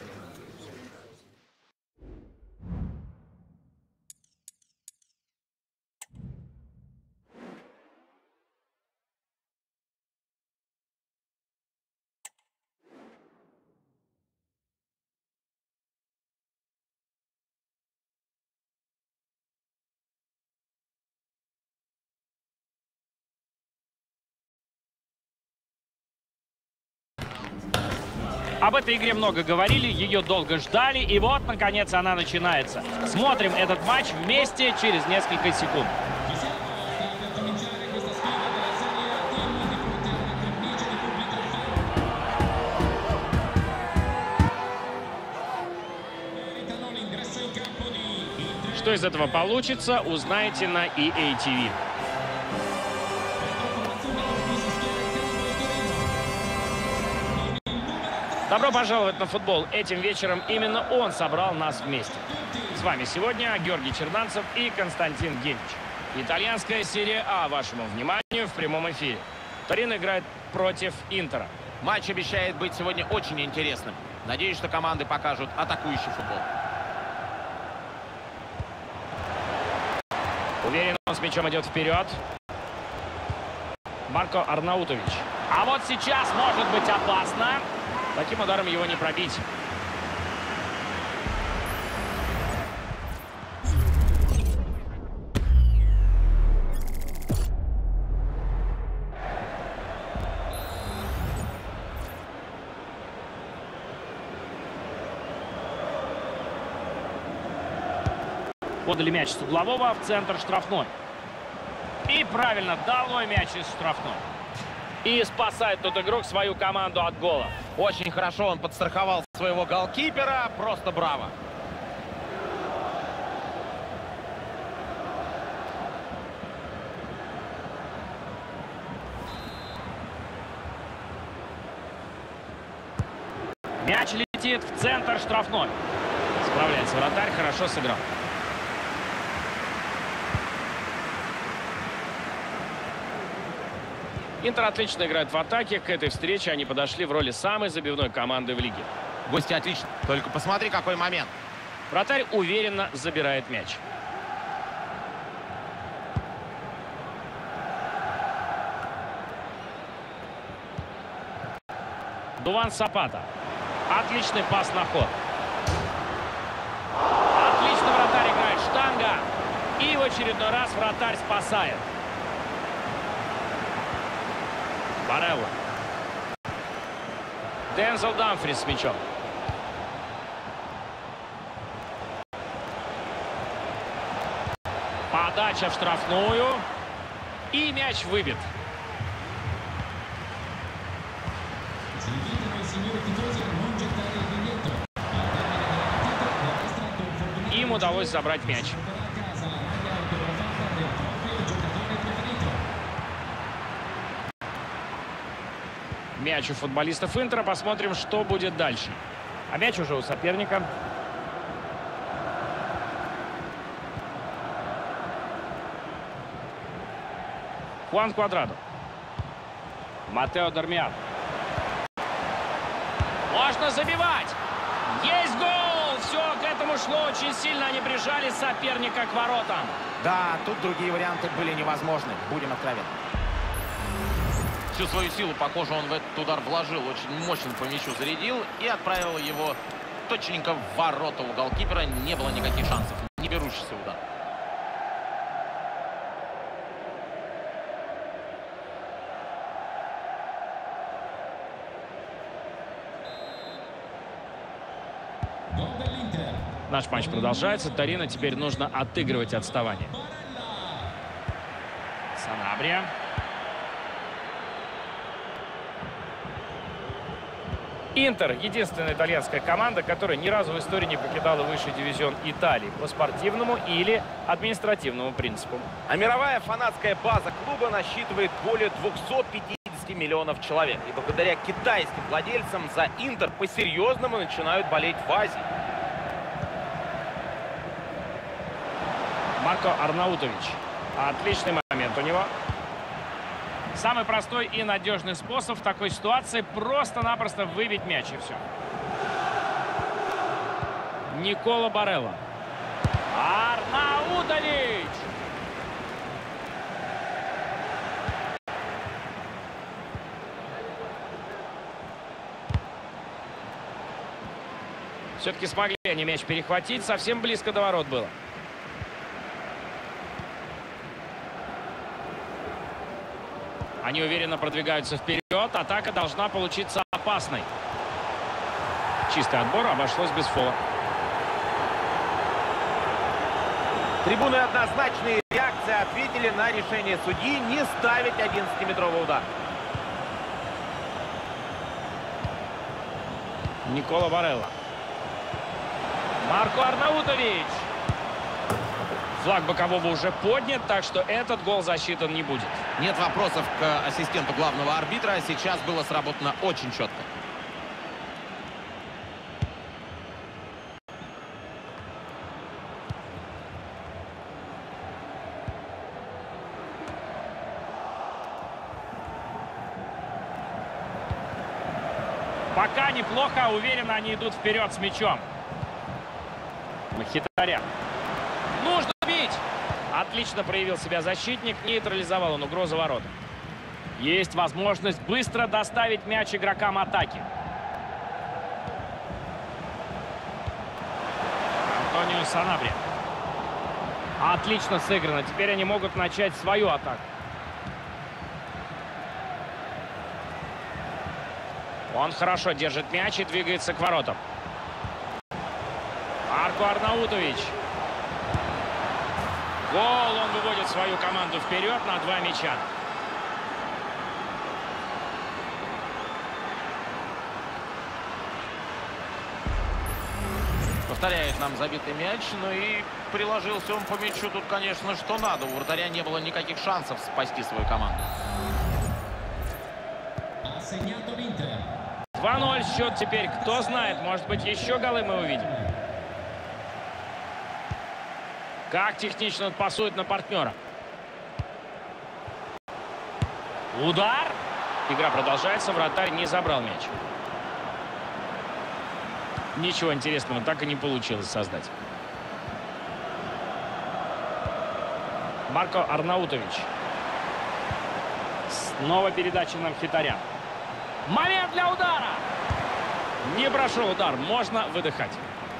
Speaker 1: Об этой игре много говорили, ее долго ждали, и вот, наконец, она начинается. Смотрим этот матч вместе через несколько секунд. Что из этого получится, узнаете на и эй ти ви. Добро пожаловать на футбол. Этим вечером именно он собрал нас вместе. С вами сегодня Георгий Черданцев и Константин Генич. Итальянская серия А вашему вниманию в прямом эфире. Торино играет против Интера.
Speaker 2: Матч обещает быть сегодня очень интересным. Надеюсь, что команды покажут атакующий футбол.
Speaker 1: Уверенно он с мячом идет вперед. Марко Арнаутович. А вот сейчас может быть опасно. Таким ударом его не пробить. Подали мяч с углового в центр штрафной. И правильно, долой мяч из штрафной. И спасает тот игрок свою команду от гола.
Speaker 2: Очень хорошо он подстраховал своего голкипера. Просто браво.
Speaker 1: Мяч летит в центр штрафной. Справляется вратарь, хорошо сыграл. Интер отлично играет в атаке. К этой встрече они подошли в роли самой забивной команды в лиге.
Speaker 2: Гости отлично. Только посмотри, какой момент.
Speaker 1: Вратарь уверенно забирает мяч. Дуван Сапата. Отличный пас на ход. Отлично вратарь играет. Штанга. И в очередной раз вратарь спасает. Барелло. Дензел Дамфрис с мячом. Подача в штрафную. И мяч выбит. Им удалось забрать мяч. Мяч у футболистов Интера. Посмотрим, что будет дальше. А мяч уже у соперника. Хуан Квадрадо. Матео Дармиан. Можно забивать. Есть гол! Все, к этому шло. Очень сильно они прижали соперника к воротам.
Speaker 2: Да, тут другие варианты были невозможны. Будем откровенны. Всю свою силу, похоже, он в этот удар вложил. Очень мощно по мячу зарядил и отправил его точненько в ворота. У голкипера не было никаких шансов. Не берущийся удар.
Speaker 1: Наш матч продолжается. Торино теперь нужно отыгрывать отставание. Санабрия. Интер — единственная итальянская команда, которая ни разу в истории не покидала высший дивизион Италии по спортивному или административному принципу.
Speaker 3: А мировая фанатская база клуба насчитывает более двухсот пятидесяти миллионов человек. И благодаря китайским владельцам за Интер по-серьезному начинают болеть в Азии.
Speaker 1: Марко Арнаутович. Отличный момент у него. Самый простой и надежный способ в такой ситуации просто-напросто выбить мяч, и все. Никола Барелла. Арнаутович! Все-таки смогли они мяч перехватить. Совсем близко до ворот было. Они уверенно продвигаются вперед. Атака должна получиться опасной. Чистый отбор, обошлось без фола.
Speaker 2: Трибуны однозначные реакции ответили на решение судьи не ставить одиннадцатиметровый удар.
Speaker 1: Никола Барелла. Марко Арнаутович. Флаг бокового уже поднят, так что этот гол засчитан не будет.
Speaker 2: Нет вопросов к ассистенту главного арбитра. Сейчас было сработано очень четко.
Speaker 1: Пока неплохо, уверенно они идут вперед с мячом. Мхитарян. Нужно бить! Отлично проявил себя защитник, нейтрализовал он угрозу ворот. Есть возможность быстро доставить мяч игрокам атаки. Антонио Санабри. Отлично сыграно. Теперь они могут начать свою атаку. Он хорошо держит мяч и двигается к воротам. Марко Арнаутович. Гол, он выводит свою команду вперед на два мяча.
Speaker 2: Повторяет нам забитый мяч, ну и приложился он по мячу тут, конечно, что надо. У вратаря не было никаких шансов спасти свою команду.
Speaker 1: два ноль счет теперь. Кто знает, может быть, еще голы мы увидим. Как технично он пасует на партнера. Удар. Игра продолжается. Вратарь не забрал мяч. Ничего интересного так и не получилось создать. Марко Арнаутович. Снова передача на Мхитарян. Момент для удара. Не прошел удар. Можно выдыхать.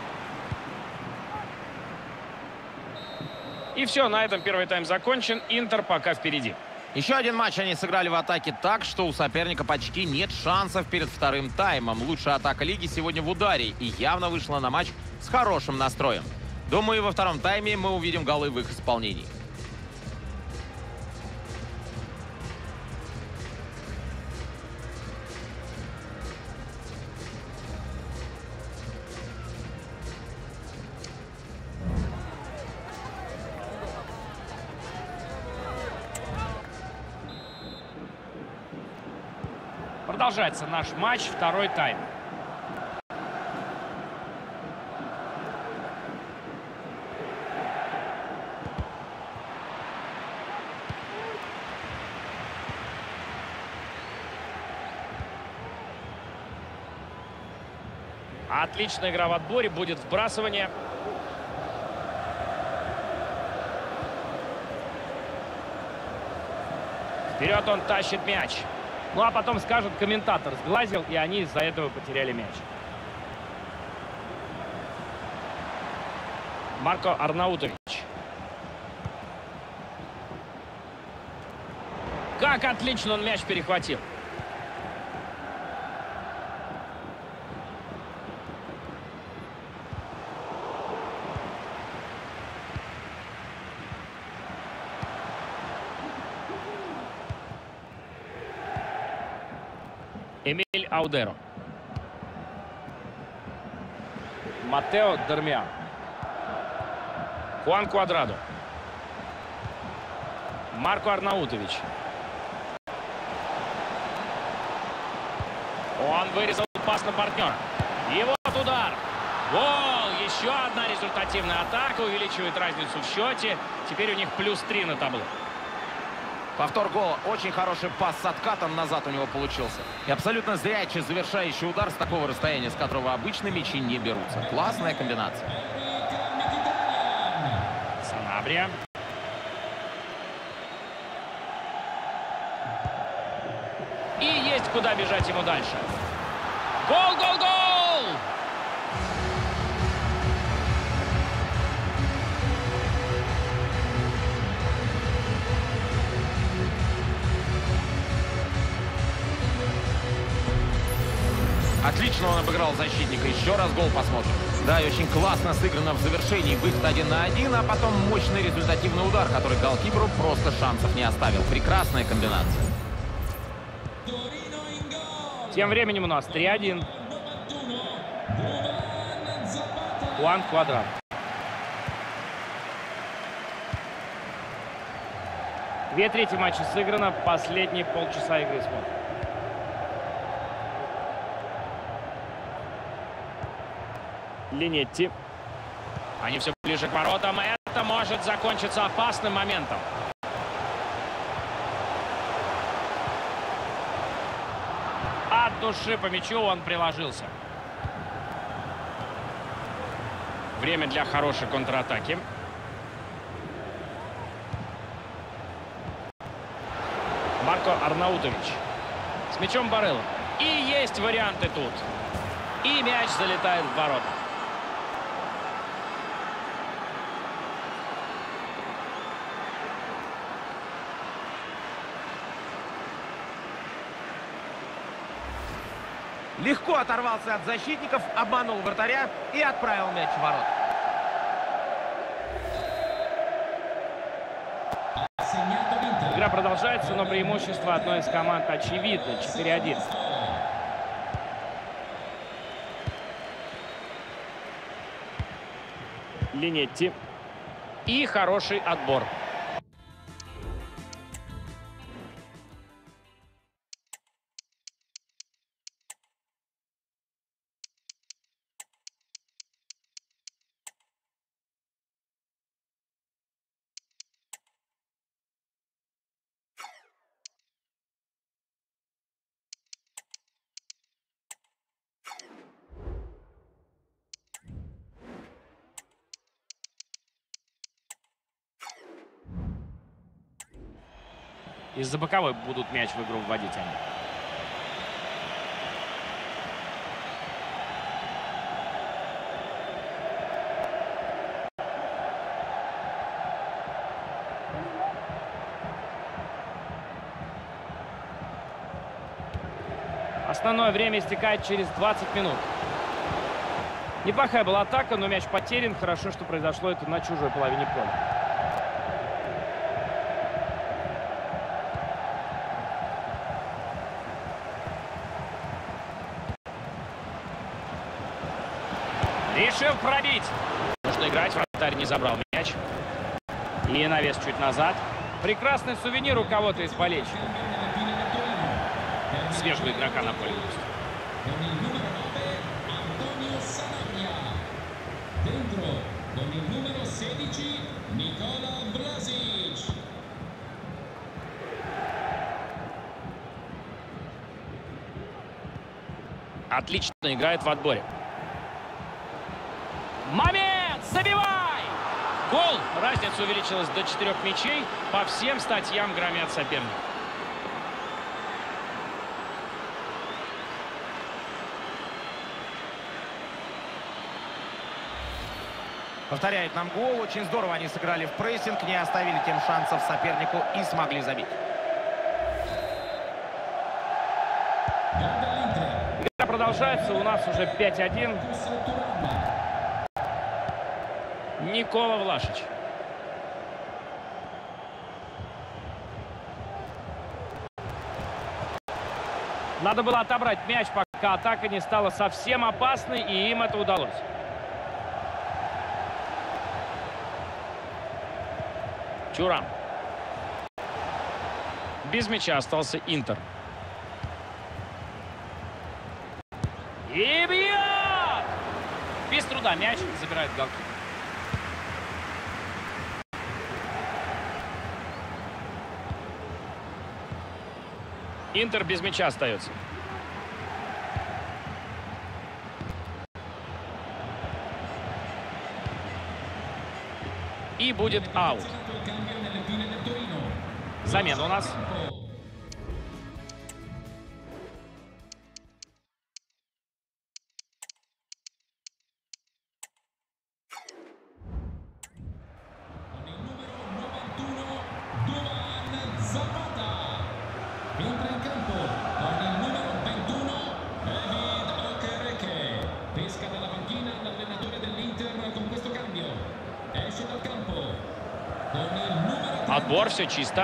Speaker 1: И все, на этом первый тайм закончен. Интер пока впереди.
Speaker 2: Еще один матч они сыграли в атаке так, что у соперника почти нет шансов перед вторым таймом. Лучшая атака лиги сегодня в ударе и явно вышла на матч с хорошим настроем. Думаю, во втором тайме мы увидим голы в их исполнении.
Speaker 1: Продолжается наш матч, второй тайм. Отличная игра в отборе, будет вбрасывание. Вперед он тащит мяч. Ну, а потом скажут, комментатор сглазил, и они из-за этого потеряли мяч. Марко Арнаутович. Как отлично он мяч перехватил. Эмиль Аудеро. Матео Дармиан. Хуан Квадрадо. Марко Арнаутович. Он вырезал пас на партнера. И вот удар. Гол! Еще одна результативная атака. Увеличивает разницу в счете. Теперь у них плюс три на табло.
Speaker 2: Повтор гола. Очень хороший пас с откатом назад у него получился. И абсолютно зрячий завершающий удар с такого расстояния, с которого обычно мячи не берутся. Классная комбинация.
Speaker 1: Санабрия. И есть куда бежать ему дальше. Гол, гол, гол!
Speaker 2: Отлично он обыграл защитника. Еще раз гол посмотрим. Да, и очень классно сыграно в завершении. Выход один на один, а потом мощный результативный удар, который голкиперу просто шансов не оставил. Прекрасная комбинация.
Speaker 1: Тем временем у нас три один. Хуан Квадрат. Две трети матча сыграно. Последние полчаса игры смотрим. Линетти. Они все ближе к воротам. Это может закончиться опасным моментом. От души по мячу он приложился. Время для хорошей контратаки. Марко Арнаутович. С мячом Барелло. И есть варианты тут. И мяч залетает в ворота.
Speaker 2: Легко оторвался от защитников, обманул вратаря и отправил мяч в ворота.
Speaker 1: Игра продолжается, но преимущество одной из команд очевидно. четыре один. Линетти. И хороший отбор. Из-за боковой будут мяч в игру вводить они. Основное время истекает через двадцать минут. Неплохая была атака, но мяч потерян. Хорошо, что произошло это на чужой половине поля. Решил пробить. Нужно играть. Вратарь не забрал мяч. И навес чуть назад. Прекрасный сувенир у кого-то из болельщиков. Свежего игрока на поле. Отлично играет в отборе. Момент! Забивай! Гол! Разница увеличилась до четырех мячей. По всем статьям громят соперника.
Speaker 2: Повторяет нам гол. Очень здорово они сыграли в прессинг, не оставили тем шансов сопернику и смогли забить.
Speaker 1: Игра продолжается. У нас уже пять один. Никола Влашич. Надо было отобрать мяч, пока атака не стала совсем опасной, и им это удалось. Чурам. Без мяча остался Интер. И бьет! Без труда мяч забирает голкипер. Интер без мяча остается. И будет аут. Замена у нас. Отбор, все чисто.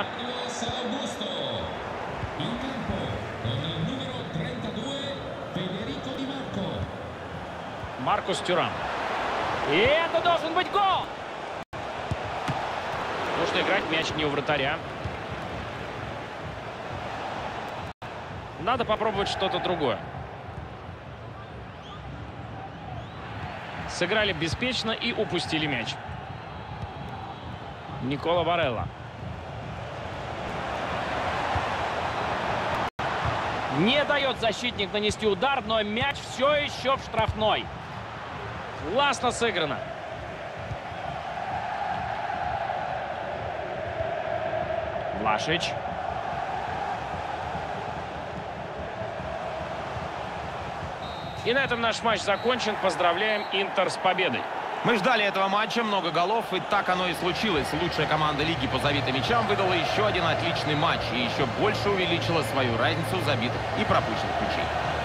Speaker 1: Маркус Тюрам. И это должен быть гол! Нужно играть мяч не у вратаря. Надо попробовать что-то другое. Сыграли беспечно и упустили мяч. Никола Барелла. Не дает защитник нанести удар, но мяч все еще в штрафной. Классно сыграно. Влашич. И на этом наш матч закончен. Поздравляем Интер с победой.
Speaker 2: Мы ждали этого матча, много голов, и так оно и случилось. Лучшая команда лиги по забитым мячам выдала еще один отличный матч и еще больше увеличила свою разницу забитых и пропущенных мячей.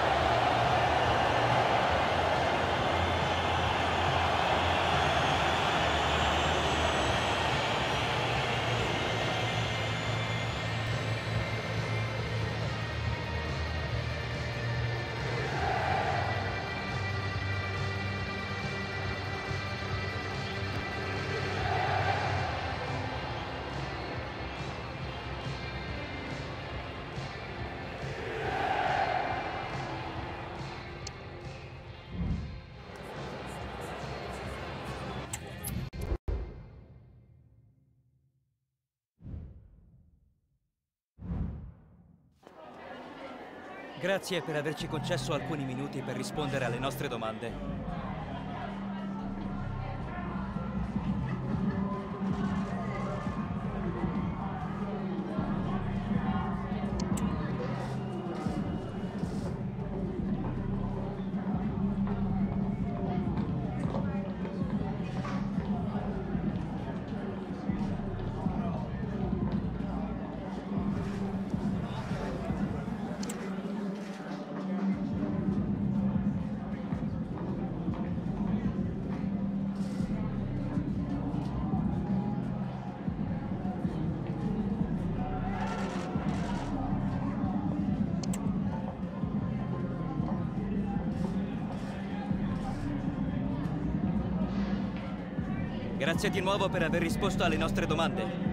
Speaker 8: Grazie per averci concesso alcuni minuti per rispondere alle nostre domande. Grazie di nuovo per aver risposto alle nostre domande.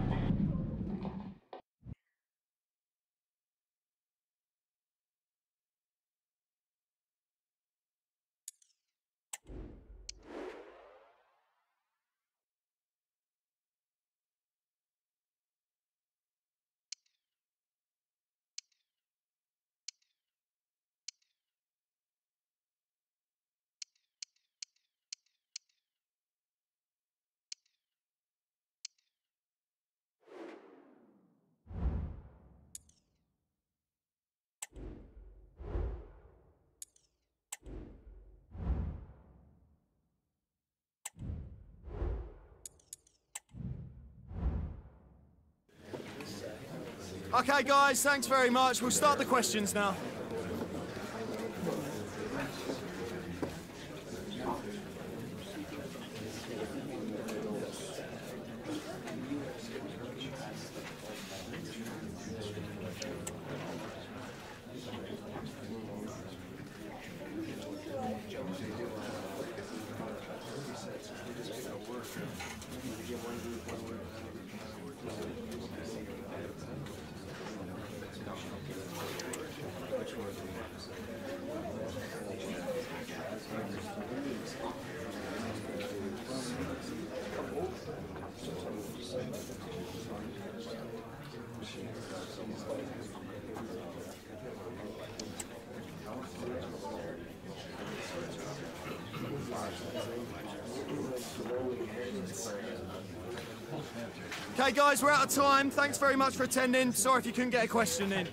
Speaker 9: Okay, guys, thanks very much. We'll start the questions now. Okay, guys, we're out of time. Thanks very much for attending. Sorry if you couldn't get a question in.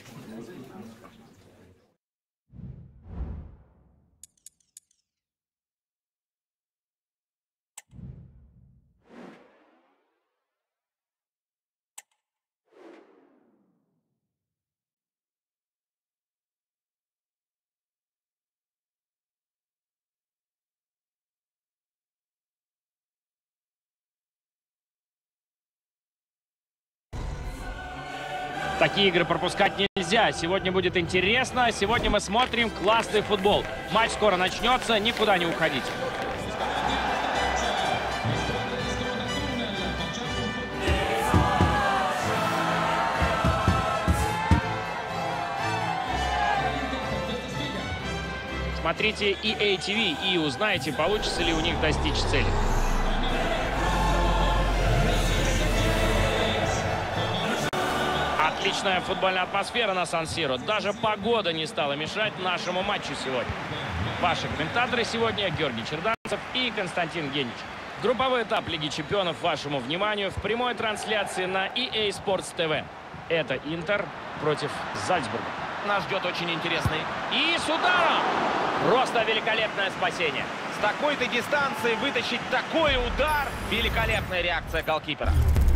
Speaker 1: Такие игры пропускать нельзя. Сегодня будет интересно. Сегодня мы смотрим классный футбол. Матч скоро начнется. Никуда не уходите. Смотрите и эй ти ви и узнаете, получится ли у них достичь цели. Отличная футбольная атмосфера на Сан-Сиро. Даже погода не стала мешать нашему матчу сегодня. Ваши комментаторы сегодня Георгий Черданцев и Константин Генич. Групповой этап Лиги чемпионов вашему вниманию в прямой трансляции на и эй Sports ти ви. Это Интер против Зальцбурга.
Speaker 2: Нас ждет очень интересный.
Speaker 1: И с ударом! Просто великолепное спасение.
Speaker 2: С такой-то дистанции вытащить такой удар. Великолепная реакция голкипера.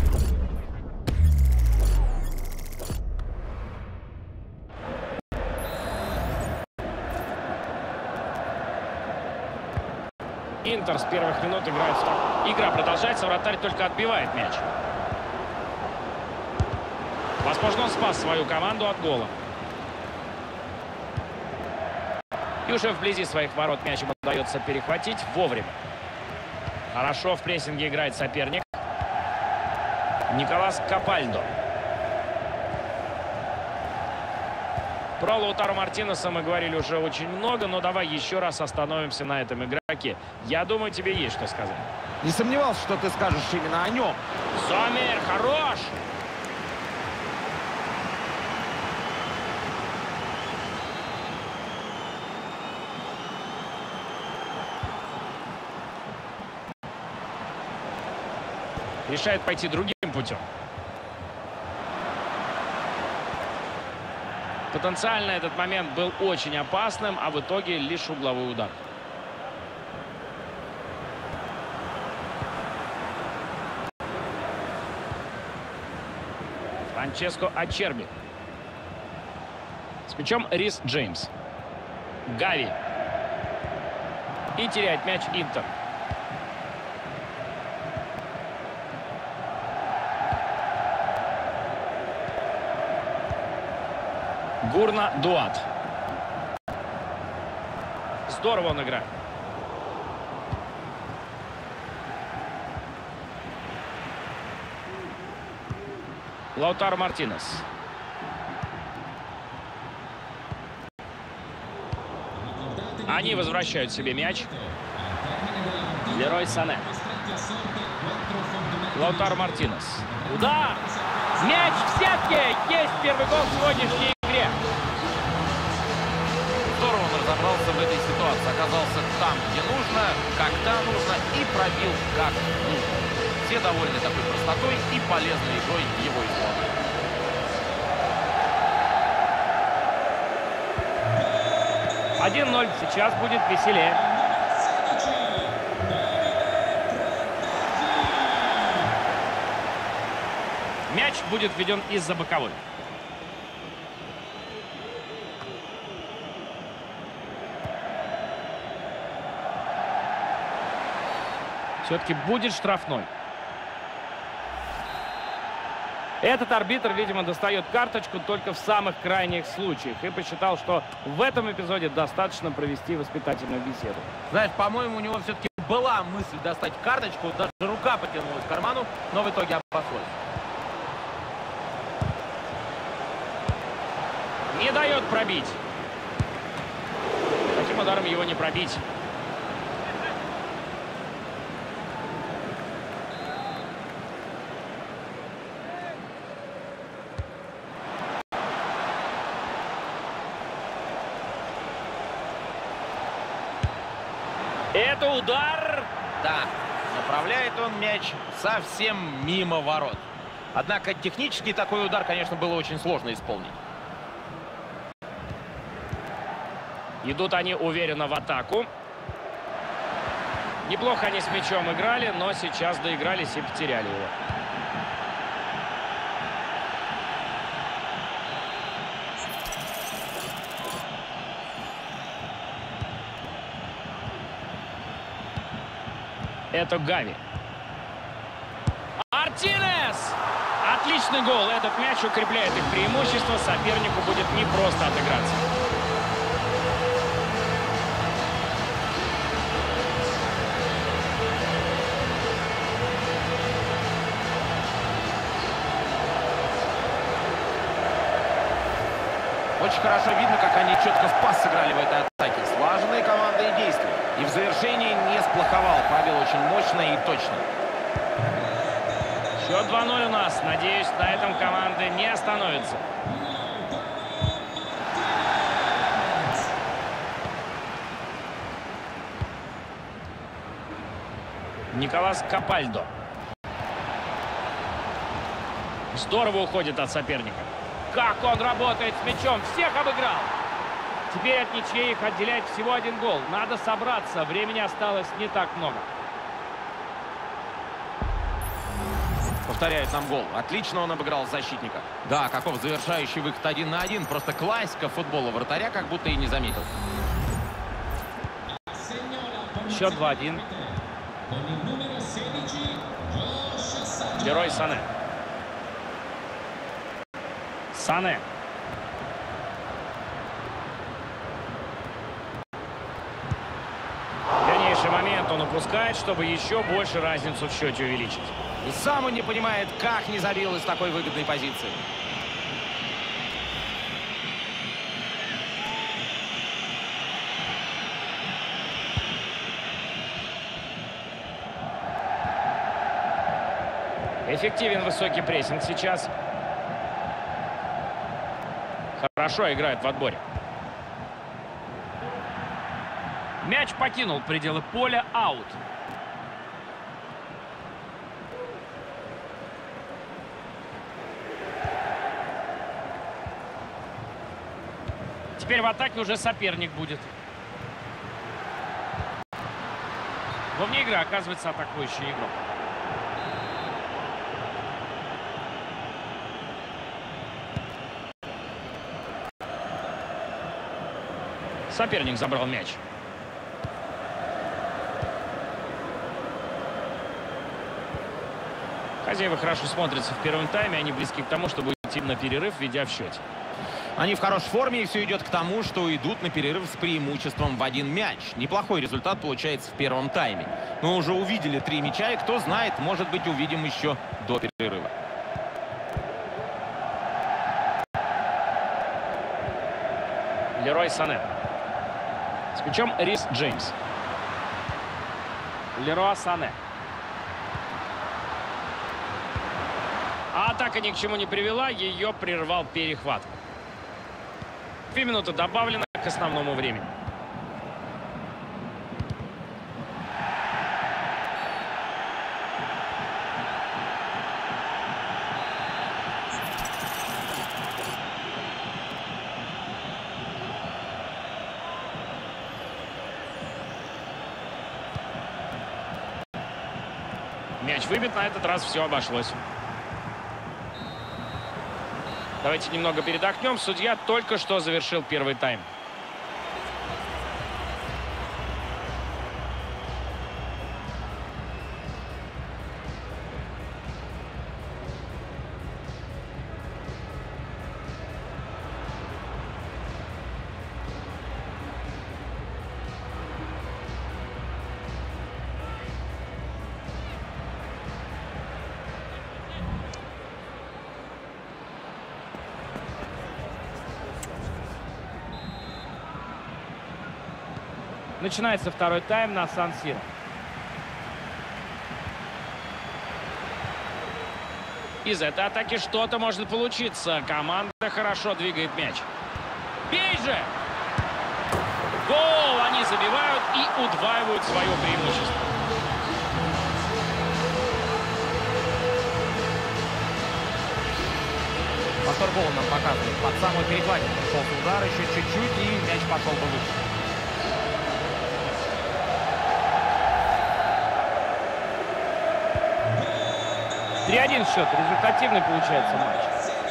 Speaker 1: Интер с первых минут играет в так. Игра продолжается, вратарь только отбивает мяч. Возможно, он спас свою команду от гола. И уже вблизи своих ворот мяч ему удается перехватить вовремя. Хорошо в прессинге играет соперник. Николас Капальдо. Про Лаутаро Мартинеса мы говорили уже очень много, но давай еще раз остановимся на этом игроке. Я думаю, тебе есть что сказать.
Speaker 2: Не сомневался, что ты скажешь именно о нем.
Speaker 1: Сомер, хорош! Решает пойти другим путем. Потенциально этот момент был очень опасным, а в итоге лишь угловой удар. Франческо Ачерби. С мячом Рис Джеймс. Гави. И теряет мяч Интер. Гурна Дуат. Здорово он играет. Лаутаро Мартинес. Они возвращают себе мяч. Лерой Сане. Лаутаро Мартинес. Удар! Мяч в сетке! Есть первый гол в сегодняшней игре.
Speaker 2: Здорово он разобрался в этой ситуации. Оказался там, где нужно, когда нужно и пробил как нужно. Все довольны такой простотой и полезной игрой его исполнения.
Speaker 1: один ноль. Сейчас будет веселее. Мяч будет введен из-за боковой. Все-таки будет штрафной. Этот арбитр, видимо, достает карточку только в самых крайних случаях. И посчитал, что в этом эпизоде достаточно провести воспитательную беседу.
Speaker 3: Знаешь, по-моему, у него все-таки была мысль достать карточку. Даже рука потянулась к карману, но в итоге обошлось.
Speaker 1: Не дает пробить. Таким ударом его не пробить. Это удар.
Speaker 2: Да, направляет он мяч совсем мимо ворот. Однако технически такой удар, конечно, было очень сложно исполнить.
Speaker 1: Идут они уверенно в атаку. Неплохо они с мячом играли, но сейчас доигрались и потеряли его. Это Гави. Мартинес! Отличный гол. Этот мяч укрепляет их преимущество. Сопернику будет непросто отыграться.
Speaker 2: Очень хорошо видно, как они четко в пас сыграли в этой атаке. Слаженные командные действия. И в завершении не сплоховал. Пробил очень мощно и точно.
Speaker 1: Счет два ноль у нас. Надеюсь, на этом команды не остановятся. Николас Капальдо. Здорово уходит от соперника.
Speaker 3: Как он работает с мячом. Всех обыграл. Теперь от ничьей их отделяет всего один гол. Надо собраться. Времени осталось не так много.
Speaker 2: Повторяет нам гол. Отлично он обыграл защитника. Да, каков завершающий выход один на один. Просто классика футбола. Вратаря как будто и не заметил.
Speaker 3: Счет два один.
Speaker 1: Лерой Сане. Сане. Дальнейший момент он упускает, чтобы еще больше разницу в счете увеличить.
Speaker 2: И сам он не понимает, как не забил из такой выгодной позиции.
Speaker 1: Эффективен высокий прессинг сейчас. Хорошо играет в отборе.
Speaker 3: Мяч покинул пределы поля. Аут. Теперь в атаке уже соперник будет. Вовне игры оказывается атакующий игрок.
Speaker 1: Соперник забрал мяч. Хозяева хорошо смотрятся в первом тайме. Они близки к тому, чтобы уйти на перерыв, ведя в счете.
Speaker 2: Они в хорошей форме, и все идет к тому, что идут на перерыв с преимуществом в один мяч. Неплохой результат получается в первом тайме. Мы уже увидели три мяча, и кто знает, может быть, увидим еще до перерыва.
Speaker 1: Лерой Сане. С мячом Рис Джеймс.
Speaker 3: Леруа Сане.
Speaker 1: А атака ни к чему не привела, ее прервал перехват. Две минуты добавлено к основному времени. Мяч выбит, на этот раз все обошлось. Давайте немного передохнем. Судья только что завершил первый тайм.
Speaker 3: Начинается второй тайм на Сан-Сиро.
Speaker 1: Из этой атаки что-то может получиться. Команда хорошо двигает мяч. Бей же! Гол! Они забивают и удваивают свое преимущество.
Speaker 2: Повтор нам показывает. Под самую перекладину пришелся удар, еще чуть-чуть, и мяч пошел бы выше.
Speaker 1: три один счет. Результативный получается матч.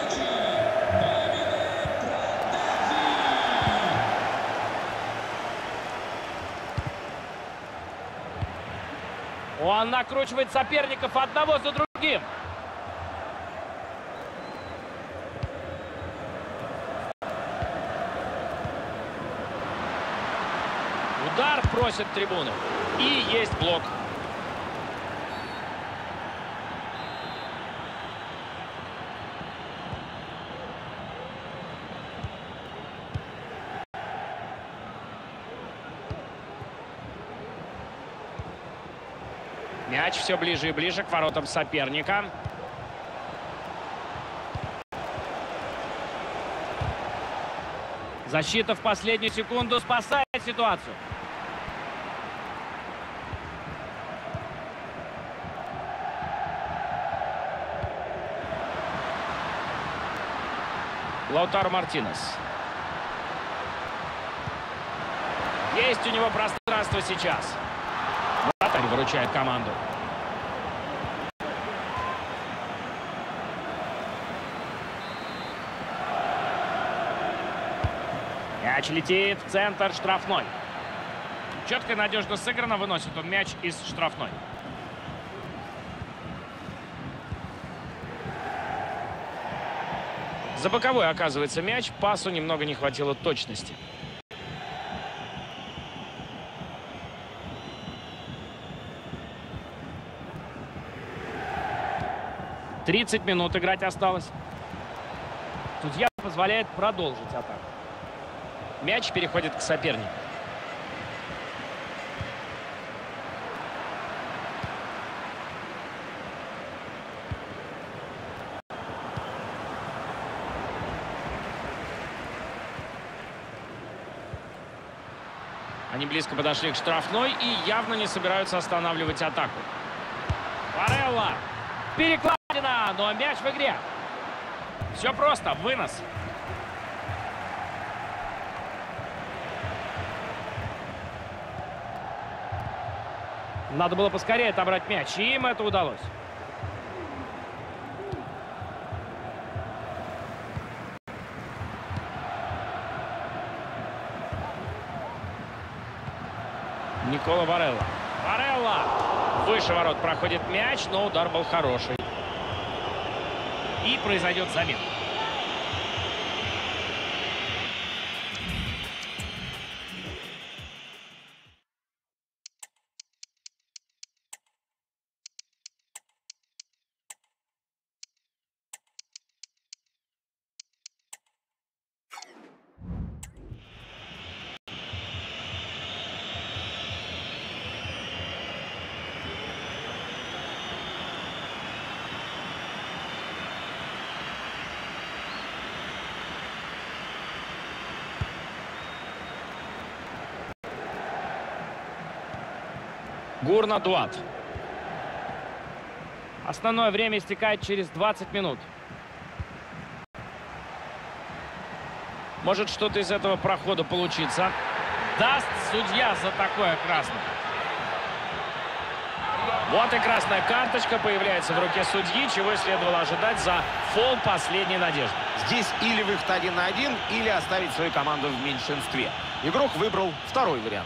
Speaker 1: Он накручивает соперников одного за другим. Удар просит трибуны. И есть блок. Мяч все ближе и ближе к воротам соперника. Защита в последнюю секунду спасает ситуацию. Лаутаро Мартинес. Есть у него пространство сейчас. Вратарь выручает команду. Мяч летит в центр штрафной. Четко и надежно сыграно. Выносит он мяч из штрафной. За боковой оказывается мяч. Пасу немного не хватило точности. тридцать минут играть осталось. Судья позволяет продолжить атаку. Мяч переходит к сопернику. Они близко подошли к штрафной и явно не собираются останавливать атаку. Барелла. Перекладина, но мяч в игре. Все просто. Вынос. Надо было поскорее отобрать мяч, и им это удалось. Никола Барелла. Барелла! Выше ворот проходит мяч, но удар был хороший. И произойдет замена. Гурна Дуат. Основное время истекает через двадцать минут. Может что-то из этого прохода получиться. Даст судья за такое красное. Вот и красная карточка появляется в руке судьи, чего и следовало ожидать за фол последней надежды.
Speaker 2: Здесь или выход один на один, или оставить свою команду в меньшинстве. Игрок выбрал второй вариант.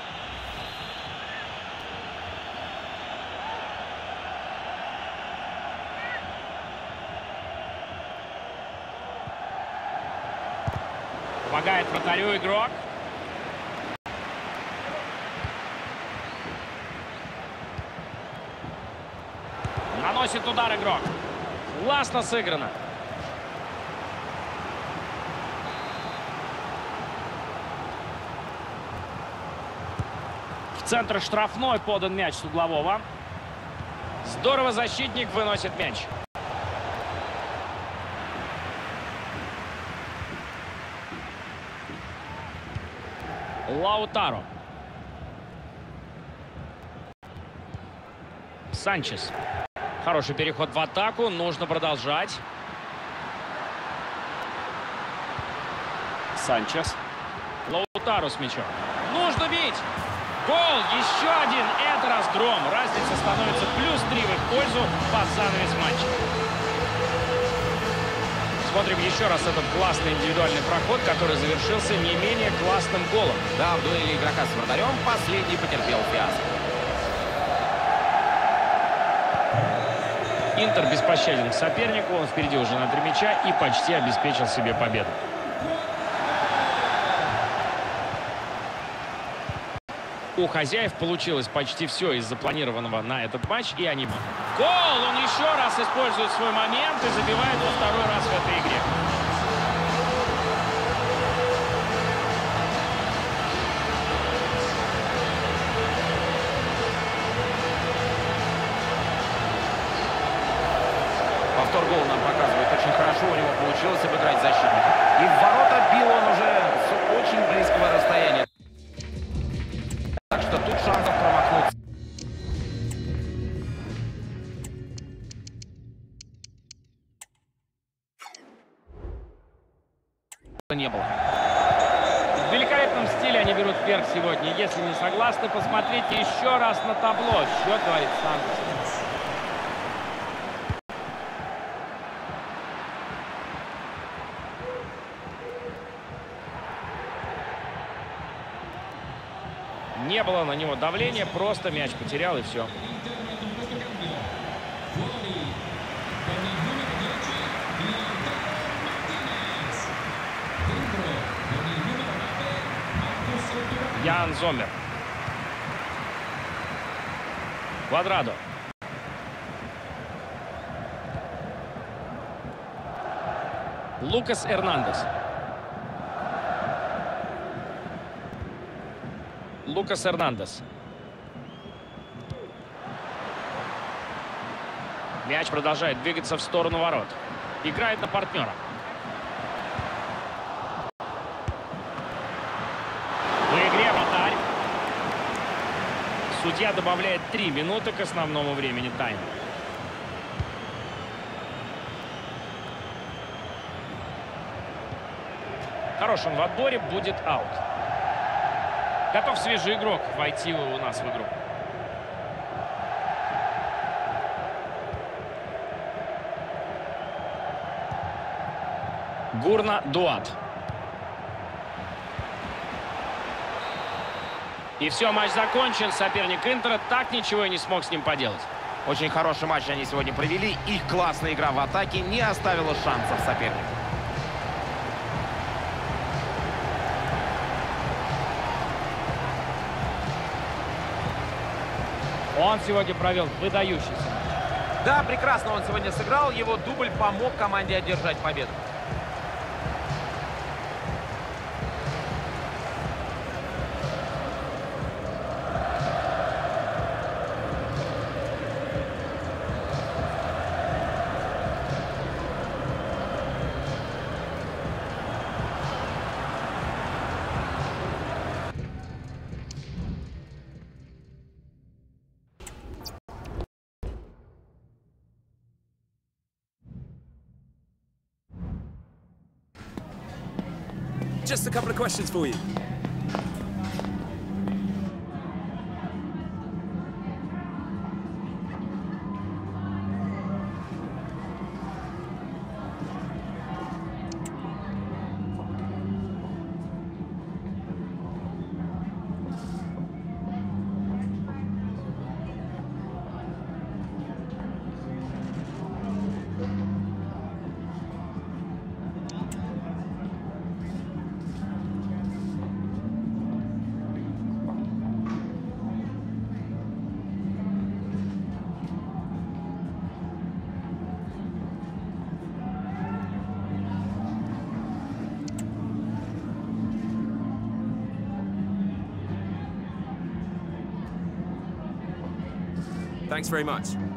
Speaker 1: Помогает вратарю игрок. Наносит удар игрок. Классно сыграно. В центр штрафной подан мяч с углового. Здорово защитник выносит мяч. Лаутаро. Санчес. Хороший переход в атаку. Нужно продолжать. Санчес. Лаутаро с мячом. Нужно бить! Гол! Еще один! Это разгром. Разница становится плюс три в их пользу под занавес матча. Смотрим еще раз этот классный индивидуальный проход, который завершился не менее классным голом.
Speaker 2: Да, в дуэли игрока с вратарем последний потерпел фиаско.
Speaker 1: Интер беспощаден к сопернику. Он впереди уже на три мяча и почти обеспечил себе победу. У хозяев получилось почти все из запланированного на этот матч, и они... Гол! Он еще раз использует свой момент и забивает во второй раз в этой игре.
Speaker 2: Повтор гола нам показывает. Очень хорошо у него получилось обыграть защитника. И в ворота бил он уже с очень близкого расстояния. Так что тут шансов промахнуться не было.
Speaker 1: В великолепном стиле они берут вверх сегодня. Если не согласны, посмотрите еще раз на табло. Счет говорит сам за себя. Не было на него давления, просто мяч потерял и все. Ян Зоммер. Квадрадо. Лукас Эрнандес. Лукас Эрнандес. Мяч продолжает двигаться в сторону ворот. Играет на партнера. В игре вратарь. Судья добавляет три минуты к основному времени тайма. Хорош он в отборе, будет аут. Готов свежий игрок войти у нас в игру. Гурна Дуат. И все, матч закончен. Соперник Интера так ничего и не смог с ним поделать.
Speaker 2: Очень хороший матч они сегодня провели. Их классная игра в атаке не оставила шансов сопернику.
Speaker 1: Он сегодня провел выдающийся матч.
Speaker 3: Да, прекрасно он сегодня сыграл. Его дубль помог команде одержать победу.
Speaker 4: Just a couple of questions for you. Thanks very much.